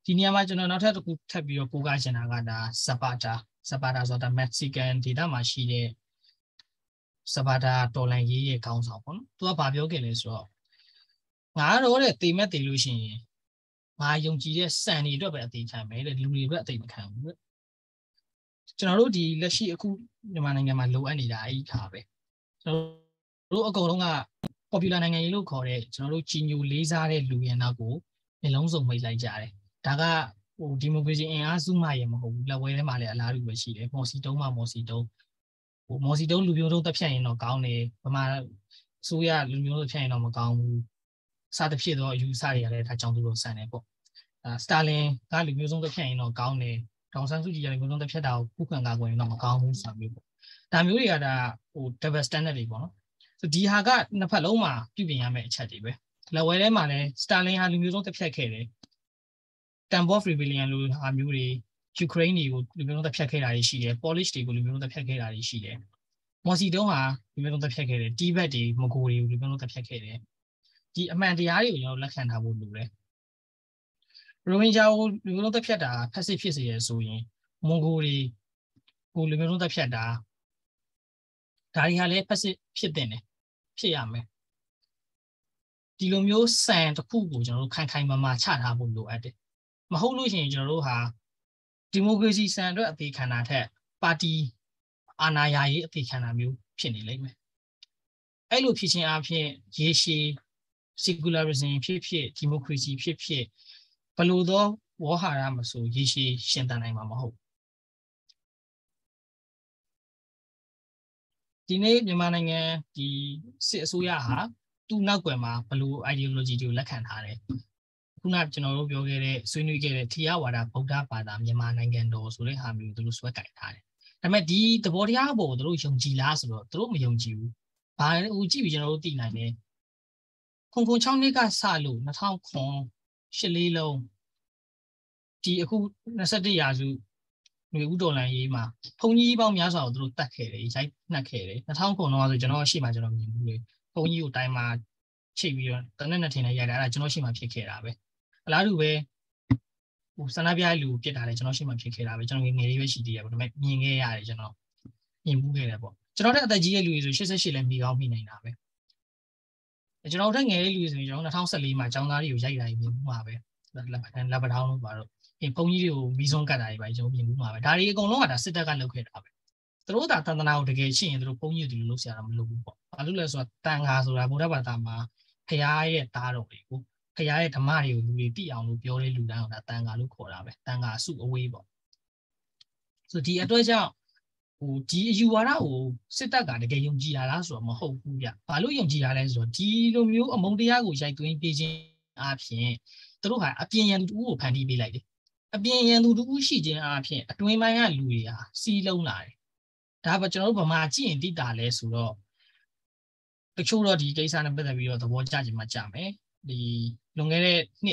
ဒီနေရာမှာကျွန်တော်နောက်ထပ်တစ်ခုထပ်ပြီးတော့ကိုးကားချင်တာကဒါ Zapata ဆိုတာ Mexican ဒေသမှာရှိတဲ့ Zapata တော်လန်ရေးရဲ့ခေါင်းဆောင်ပေါ့နော်သူကဘာပြောခဲ့လဲဆိုတော့ငါတော့တဲ့တေမဲ့တေလို့ရှိရင်ငါယုံကြည်တဲ့စံတွေအတွက်ပဲအသေးခံမယ်တဲ့လူတွေအတွက်အသေးမခံဘူးတဲ့ကျွန်တော်တို့ဒီလက်ရှိအခုမြန်မာနိုင်ငံမှာလိုအပ်နေတာအဲ့ဒီခါပဲကျွန်တော်တို့အကုန်လုံးက popular နိုင်ငံရေးလို့ခေါ်တဲ့ကျွန်တော်တို့ကြီးညိုလေးစားတဲ့လူရန်နောက်ကိုနှလုံးစုံမိတ်လိုက်ကြတယ်ဒါကဟိုဒီမိုကရေစီအင်အားစုမှရမဟုတ်ဘူးလက်ဝဲထဲမှာလည်းအလားတူပဲရှိတယ်မော်စီတုံးမှမော်စီတုံးဟိုမော်စီတုံးလူမျိုးတုံးတစ်ဖြတ်ရင်တော့ကောင်းတယ်ဗမာအစိုးရလူမျိုးတစ်ဖြတ်ရင်တော့မကောင်းဘူးစသဖြင့်တော့အယူအဆတွေကလည်းဒါကြောင့်သူတို့ဆန်တယ်ပေါ့စတာလင်ကလူမျိုးစုံတစ်ဖြတ်ရင်တော့ကောင်းတယ်ဒေါန်ဆန်းစုကြည်ကလူမျိုးစုံတစ်ဖြတ်တာကိုခုခံကာကွယ်ရင်တော့မကောင်းဘူးဆိုတာမျိုးပေါ့ဒါမျိုးတွေကဒါဟို double standard တွေပေါ့နော်ဆိုဒီဟာကနှစ်ဖက်လုံးမှာပြုပြင်ရမယ့်အချက်တွေပဲလက်ဝဲထဲမှာလည်းစတာလင်ဟာလူမျိုးစုံတစ်ဖြတ်ခဲ့တယ်Tambov Rebellion လိုဟာမျိုးတွေ Ukraine တွေကိုလူမျိုးတုံးတစ်ဖြတ်ခဲ့တာတွေရှိတယ် Polish တွေကိုလူမျိုးတုံးတစ်ဖြတ်ခဲ့တာတွေရှိတယ်မော်စီတုံးဟာလူမျိုးတုံးတစ်ဖြတ်ခဲ့တယ် Tibet တွေမကိုတွေကိုလူမျိုးတုံးတစ်ဖြတ်ခဲ့တယ်ဒီအမှန်တရားတွေကိုကျွန်တော်လက်ခံထားဖို့လိုတယ်ရိုဟင်ဂျာကိုလူမျိုးတုံးတစ်ဖြတ်တာဖက်စစ်ဖြစ်စေရဆိုရင်မွန်ဂိုတွေကိုလူမျိုးတုံးတစ်ဖြတ်တာဒါတွေဟာလည်းဖက်စစ်ဖြစ်တင်တယ်ဖြစ်ရမယ်ဒီလိုမျိုးစံတစ်ခုကိုကျွန်တော်တို့ခိုင်ခိုင်မာမာချထားဖို့လိုအပ်တယ်မဟုတ်လို့ရှိရင်ကျွန်တော်တို့ဟာဒီမိုကရေစီစံအတွက်အသေးခံတာထက်ပါတီအာဏာရရေးအသေးခံတာမျိုးဖြစ်နေလိမ့်မယ်အဲ့လိုဖြစ်ခြင်းအပြင်ရေရှည် Secularism ဖြစ်ဖြစ်ဒီမိုကရေစီဖြစ်ဖြစ်ဘလို့သောဝေါ်ဟာရမဆိုရေရှည်ရှင်သန်နိုင်မှာမဟုတ်ဒီနေ့မြန်မာနိုင်ငံဒီစစ်အစိုးရဟာသူ့နောက်ွယ်မှာဘလို့ ideology တွေကိုလက်ခံထားတယ်ခုနကျွန်တော်တို့ပြောခဲ့တဲ့ဆွေးနွေးခဲ့တဲ့ထီရဝါဒဗုဒ္ဓဘာသာမြန်မာနိုင်ငံတော်ဆိုတဲ့ဟာမျိုးသူတို့ဆွဲကင်ထားတယ်ဒါပေမဲ့ဒီသဘောတရားအပေါ်ကိုသူတို့ယုံကြည်လားဆိုတော့သူတို့မယုံကြည်ဘူးဘာလဲဦးကြည့်ပြီးကျွန်တော်တို့သိနိုင်တယ်ခုံ6နှစ်ကစလို့2009 8လုံးဒီအခု21ရာစုຫນွေဥတော်လန်ရေးမှာဘုံကြီးပေါင်းများစွာကိုသူတို့တတ်ခဲ့တယ်ရိုက်နှက်ခဲ့တယ်2009တော့ဆိုကျွန်တော်ရှေ့မှာကျွန်တော်မြင်ဘူးလေဘုံကြီးကိုတိုင်းမှာချိတ်ပြီးတော့တနက်နဲ့ထင်နေရိုက်တာအဲ့ဒါကျွန်တော်ရှေ့မှာဖြစ်ခဲ့တာပဲအလားတူပဲဟိုဆန္ဒပြလူပြစ်တာလေကျွန်တော်ရှေ့မှာဖြစ်ခဲ့တာပဲကျွန်တော်ငယ်လေးပဲရှိသေးတယ်ပေါ့ဒါပေမဲ့မြင်ခဲ့ရတယ်ကျွန်တော်မြင်မှုခဲ့တယ်ပေါ့ကျွန်တော်တဲ့အသက်ကြီးတဲ့လူတွေဆို88လည်းမိကောင်းမိနေတာပဲကျွန်တော်တို့ငယ်လေးလူတွေဆိုရင်ကျွန်တော်2014မှာចောင်းသားတွေကိုရိုက်တာမြင်မှုမှာပဲလက်ပထောင်းလို့ပါတော့ဘုံကြီးတွေကိုမီးစွန်းကတ်တာတွေပဲကျွန်တော်မြင်မှုမှာပဲဒါတွေအကုန်လုံးကဒါစစ်တပ်ကလုပ်ခဲ့တာပဲသူတို့သာတန်တနာကိုတကယ်ရှိရင်သူတို့ဘုံကြီးတွေလုပ်ဆရာတော့မလုပ်ဘူးပေါ့ဘာလို့လဲဆိုတော့တန်ခါဆိုတာဗုဒ္ဓဘာသာမှာဖရာရဲ့သားတော်တွေကိုဖရာရဲ့ဓမ္မတွေကိုလူတွေသိအောင်လို့ပြောတဲ့လူတိုင်းကဒါတန်ခါလို့ခေါ်တာပဲတန်ခါစုအဝေးပေါ့ဆိုဒီအတွက်ကြောင့်ဟိုဒီအယူဝါဒကိုစစ်တပ်ကတကယ်ယုံကြည်ရလားဆိုတော့မဟုတ်ဘူးဗျဘာလို့ယုံကြည်ရလဲဆိုတော့ဒီလိုမျိုးအမုန်းတရားကိုရိုက်သွင်းပေးခြင်းအပြင်သူတို့ဟာအပြင်ရန်သူတူကိုဖန်တီးပေးလိုက်တယ်အပြင်ရန်သူတူရှိခြင်းအပြင်အတွင်းပိုင်းကလူတွေဟာစီးလုံးလာတယ်ဒါပဲကျွန်တော်တို့ဗမာကြည့်ရင်သိတာလဲဆိုတော့တချို့တော့ဒီကိစ္စနဲ့ပတ်သက်ပြီးတော့သဘောကျခြင်းမှကြမယ်ဒီလွန်ခဲ့တဲ့နှစ်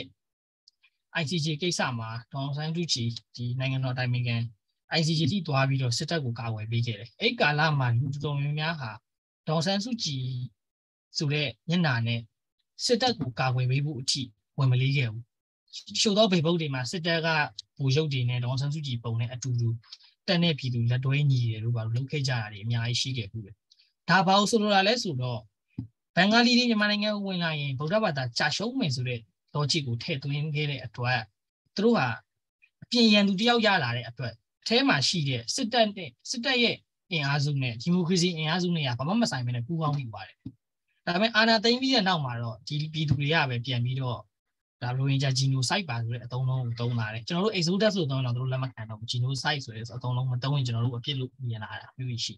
ICJ ကိစ္စမှာဒေါန်ဆန်းစုကြည်ဒီနိုင်ငံတော်တိုင်ပင်ခံ ICJ ထိသွားပြီးတော့စစ်တပ်ကိုကာကွယ်ပေးခဲ့တယ်အဲ့ကာလမှာလူတော်များများဟာဒေါန်ဆန်းစုကြည်ဆိုတဲ့ညနာနဲ့စစ်တပ်ကိုကာကွယ်ပေးဖို့အထိဝင်မလေးခဲ့ဘူးရှုပ်သောဗေဘုတ်တွေမှာစစ်တပ်ကဘူရုပ်တွေနဲ့ဒေါန်ဆန်းစုကြည်ပုံနဲ့အတူတူတက်နေပြည်သူလက်တွဲညီတယ်လို့ဘာလို့လုပ်ခဲ့ကြတာတွေအများကြီးရှိခဲ့ဘူးလေဒါဘာလို့ဆိုလိုတာလဲဆိုတော့ဘင်္ဂလီတွေမြန်မာနိုင်ငံကိုဝင်လာရင်ဗုဒ္ဓဘာသာကြာရှုံးမယ်ဆိုတဲ့ logic ကိုထည့်သွင်းခဲ့တဲ့အတွက်သူတို့ဟာအပြင်ရန်သူတယောက်ရလာတဲ့အတွက်အထဲမှာရှိတဲ့စစ်တပ်ရဲ့အင်အားစုနဲ့ဒီမိုကရေစီအင်အားစုနဲ့ကဘာမှမဆိုင်ဘဲနဲ့ပူးပေါင်းပြီးပါတယ်ဒါပေမဲ့အာဏာသိမ်းပြီးတဲ့နောက်မှာတော့ဒီပြည်သူတွေကပဲပြန်ပြီးတော့ဒါရိုဟင်ဂျာဂျီနိုဆိုက်ပါဆိုတဲ့အသုံးလုံးကိုသုံးလာတယ်ကျွန်တော်တို့ exodus ဆိုတော့သူတို့လက်မခံတော့ဘူးဂျီနိုဆိုက်ဆိုတဲ့အသုံးလုံးမသုံးရင်ကျွန်တော်တို့အပြစ်လို့မြင်လာတာမျိုးရှိ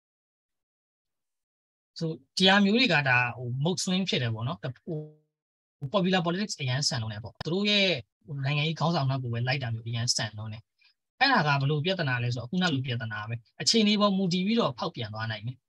ဆိုတရားမျိုးတွေကဒါဟို mood swing ဖြစ်တယ်ပေါ့နော်ဟို popular politics အရန်ဆန်လုံးနေပေါ့သူတို့ရဲ့နိုင်ငံရေးခေါင်းဆောင်နောက်ကိုပဲလိုက်တာမျိုးအရန်ဆန်လုံးနေအဲ့ဒါကဘလို့ပြဿနာလဲဆိုတော့အခုနောက်လိုပြဿနာပဲအချိန်လေးပေါ်မူတည်ပြီးတော့ဖောက်ပြန်သွားနိုင်တယ်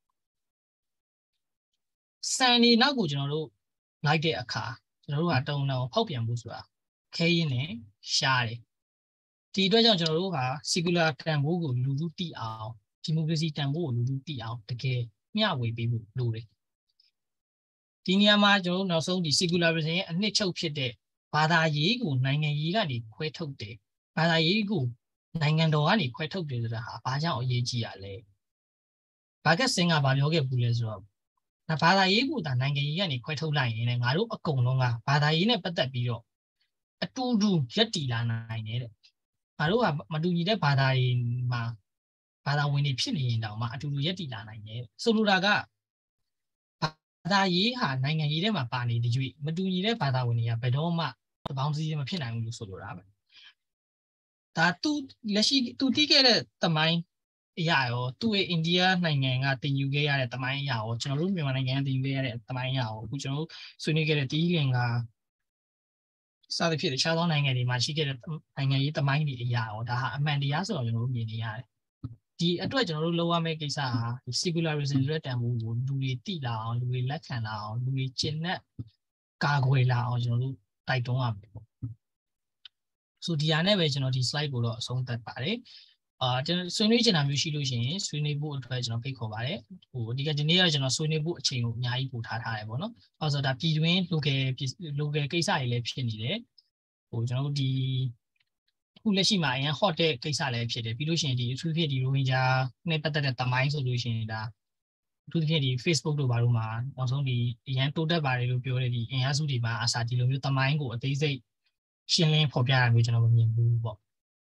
စံနေနောက်ကိုကျွန်တော်တို့လိုက်တဲ့အခါကျွန်တော်တို့ကတုံတောင်ဖောက်ပြန်ဖို့ဆိုတာခဲရင်းနဲ့ရှားတယ်ဒီအတွက်ကြောင့်ကျွန်တော်တို့က secular တန်ဖိုးကိုလူလူသိအောင်ဒီမိုကရေစီတန်ဖိုးကိုလူလူသိအောင်တကယ်မျှဝေပေးဖို့လိုတယ်ဒီနေရာမှာကျွန်တော်တို့နောက်ဆုံးဒီ secularism ရဲ့အနှစ်ချုပ်ဖြစ်တဲ့ဘာသာရေးကိုနိုင်ငံရေးကနေခွဲထုတ်တယ်ဘာသာရေးကိုနိုင်ငံတော်ကနေခွဲထုတ်တယ်ဆိုတာဟာဘာကြောင့်အရေးကြီးရလဲဘာကစင်ကဘာပြောခဲ့ဘူးလဲဆိုတော့ဘာသာရေးကိုဒါနိုင်ငံရေးကနေခွဲထုတ်လိုက်ရင်လည်းငါတို့အကုန်လုံးကဘာသာရေးနဲ့ပတ်သက်ပြီးတော့အတူတူရက်တည်လာနိုင်တယ်တဲ့ငါတို့ကမတူညီတဲ့ဘာသာရေးမှာဘာသာဝင်တွေဖြစ်နေရင်တောင်မှအတူတူရက်တည်လာနိုင်တယ်ဆိုလိုတာကဘာသာရေးဟာနိုင်ငံရေးထဲမှာပါနေတဲ့ကြွေမတူညီတဲ့ဘာသာဝင်တွေကဘယ်တော့မှတပေါင်းစည်းမဖြစ်နိုင်ဘူးလို့ဆိုလိုတာပဲဒါသူလက်ရှိသူတီးခဲ့တဲ့သမိုင်းအရာရောသူ့ရဲ့အိန္ဒိယနိုင်ငံကတင်ယူခဲ့ရတဲ့သမိုင်းအရာရောကျွန်တော်တို့မြန်မာနိုင်ငံကတင်ယူခဲ့ရတဲ့သမိုင်းအရာရောအခုကျွန်တော်တို့ဆွေးနွေးခဲ့တဲ့တီးလင်ကစသဖြင့်တခြားသောနိုင်ငံတွေမှာရှိခဲ့တဲ့နိုင်ငံရေးသမိုင်းတွေအရာရောဒါဟာအမှန်တရားဆိုတော့ကျွန်တော်တို့မြင်နေရတယ်ဒီအတွက်ကျွန်တော်တို့လုပ်ရမယ့်ကိစ္စဟာ Secularism ဆိုတဲ့တန်ဖိုးကိုလူတွေသိလာအောင်လူတွေလက်ခံလာအောင်လူတွေကျင့်တဲ့ကာကွယ်လာအောင်ကျွန်တော်တို့တိုက်တွန်းရမယ်ပေါ့ဆိုဒီဟာနဲ့ပဲကျွန်တော်ဒီ slide ကိုတော့အဆုံးသတ်ပါတယ်ကျွန်တော်ဆွေးနွေးချင်တာမျိုးရှိလို့ရှိရင်ဆွေးနွေးဖို့အတွက်ကျွန်တော်ဖိတ်ခေါ်ပါတယ်အဓိကဒီနေ့ကကျွန်တော်ဆွေးနွေးဖို့အချိန်ကိုအများကြီးပို့ထားထားတယ်ပေါ့နော်အဲဆိုဒါပြည်တွင်း local ကိစ္စတွေလည်းဖြစ်နေတယ်ကျွန်တော်တို့ဒီခုလက်ရှိမှာအရင် hot တဲ့ကိစ္စလည်းဖြစ်တယ်ပြီးလို့ရှိရင်ဒီအထူးသဖြင့်ဒီရိုဟင်ဂျာနဲ့ပတ်သက်တဲ့တမိုင်းဆိုလို့ရှိရင်ဒါအထူးသဖြင့်ဒီ Facebook တို့ဘာလို့မှာနောက်ဆုံးဒီအရင်တိုးတက်ပါတယ်လို့ပြောတဲ့ဒီအင်အားစုတွေမှာအစားဒီလိုမျိုးတမိုင်းကိုအသေးစိတ်ရှင်းလင်းဖော်ပြတာမျိုးကျွန်တော်မမြင်ဘူးပေါ့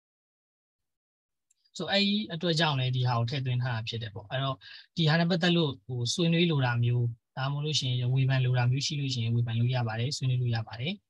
ဆိုအဲ့ဒီအတွက်ကြောင့်လည်းဒီဟာကိုထည့်သွင်းထားတာဖြစ်တယ်ပေါ့အဲ့တော့ဒီဟာနဲ့ပတ်သက်လို့ဆွေးနွေးလိုတာမျိုးဒါမှမဟုတ်လို့ရှိရင်ဝေဖန်လိုတာမျိုးရှိလို့ရှိရင်ဝေဖန်လို့ရပါတယ်ဆွေးနွေးလို့ရပါတယ်